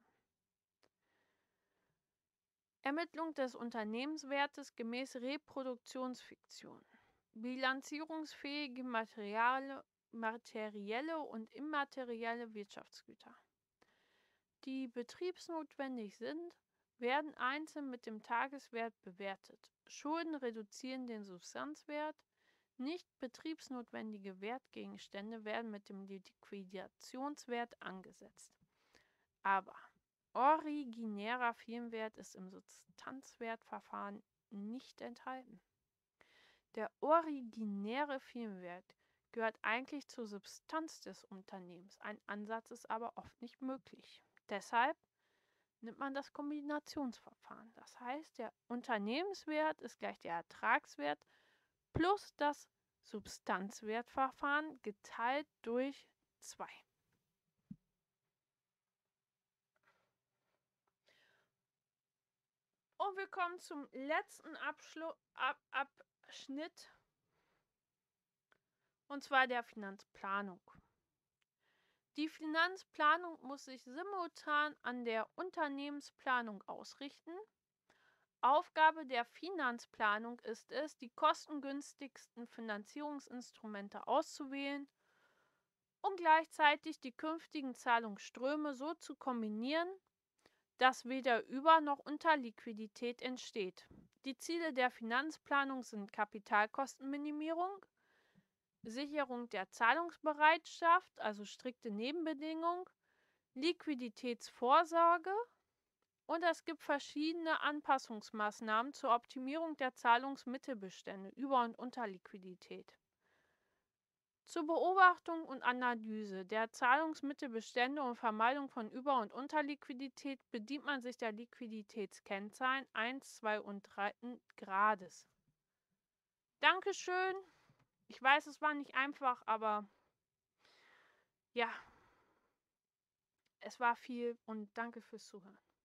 Ermittlung des Unternehmenswertes gemäß Reproduktionsfiktion. Bilanzierungsfähige Materiale, materielle und immaterielle Wirtschaftsgüter, die betriebsnotwendig sind, werden einzeln mit dem Tageswert bewertet. Schulden reduzieren den Substanzwert. Nicht betriebsnotwendige Wertgegenstände werden mit dem Liquidationswert angesetzt. Aber originärer Firmenwert ist im Substanzwertverfahren nicht enthalten. Der originäre Firmenwert gehört eigentlich zur Substanz des Unternehmens. Ein Ansatz ist aber oft nicht möglich. Deshalb nimmt man das Kombinationsverfahren. Das heißt, der Unternehmenswert ist gleich der Ertragswert plus das Substanzwertverfahren geteilt durch zwei. Und wir kommen zum letzten Abschlu Ab Abschnitt, und zwar der Finanzplanung. Die Finanzplanung muss sich simultan an der Unternehmensplanung ausrichten. Aufgabe der Finanzplanung ist es, die kostengünstigsten Finanzierungsinstrumente auszuwählen und gleichzeitig die künftigen Zahlungsströme so zu kombinieren, dass weder Über- noch Unterliquidität entsteht. Die Ziele der Finanzplanung sind Kapitalkostenminimierung, Sicherung der Zahlungsbereitschaft, also strikte Nebenbedingung, Liquiditätsvorsorge und es gibt verschiedene Anpassungsmaßnahmen zur Optimierung der Zahlungsmittelbestände, Über- und Unterliquidität. Zur Beobachtung und Analyse der Zahlungsmittelbestände und Vermeidung von Über- und Unterliquidität bedient man sich der Liquiditätskennzahlen eins, zwei und drei Grades. Dankeschön. Ich weiß, es war nicht einfach, aber ja, es war viel und danke fürs Zuhören.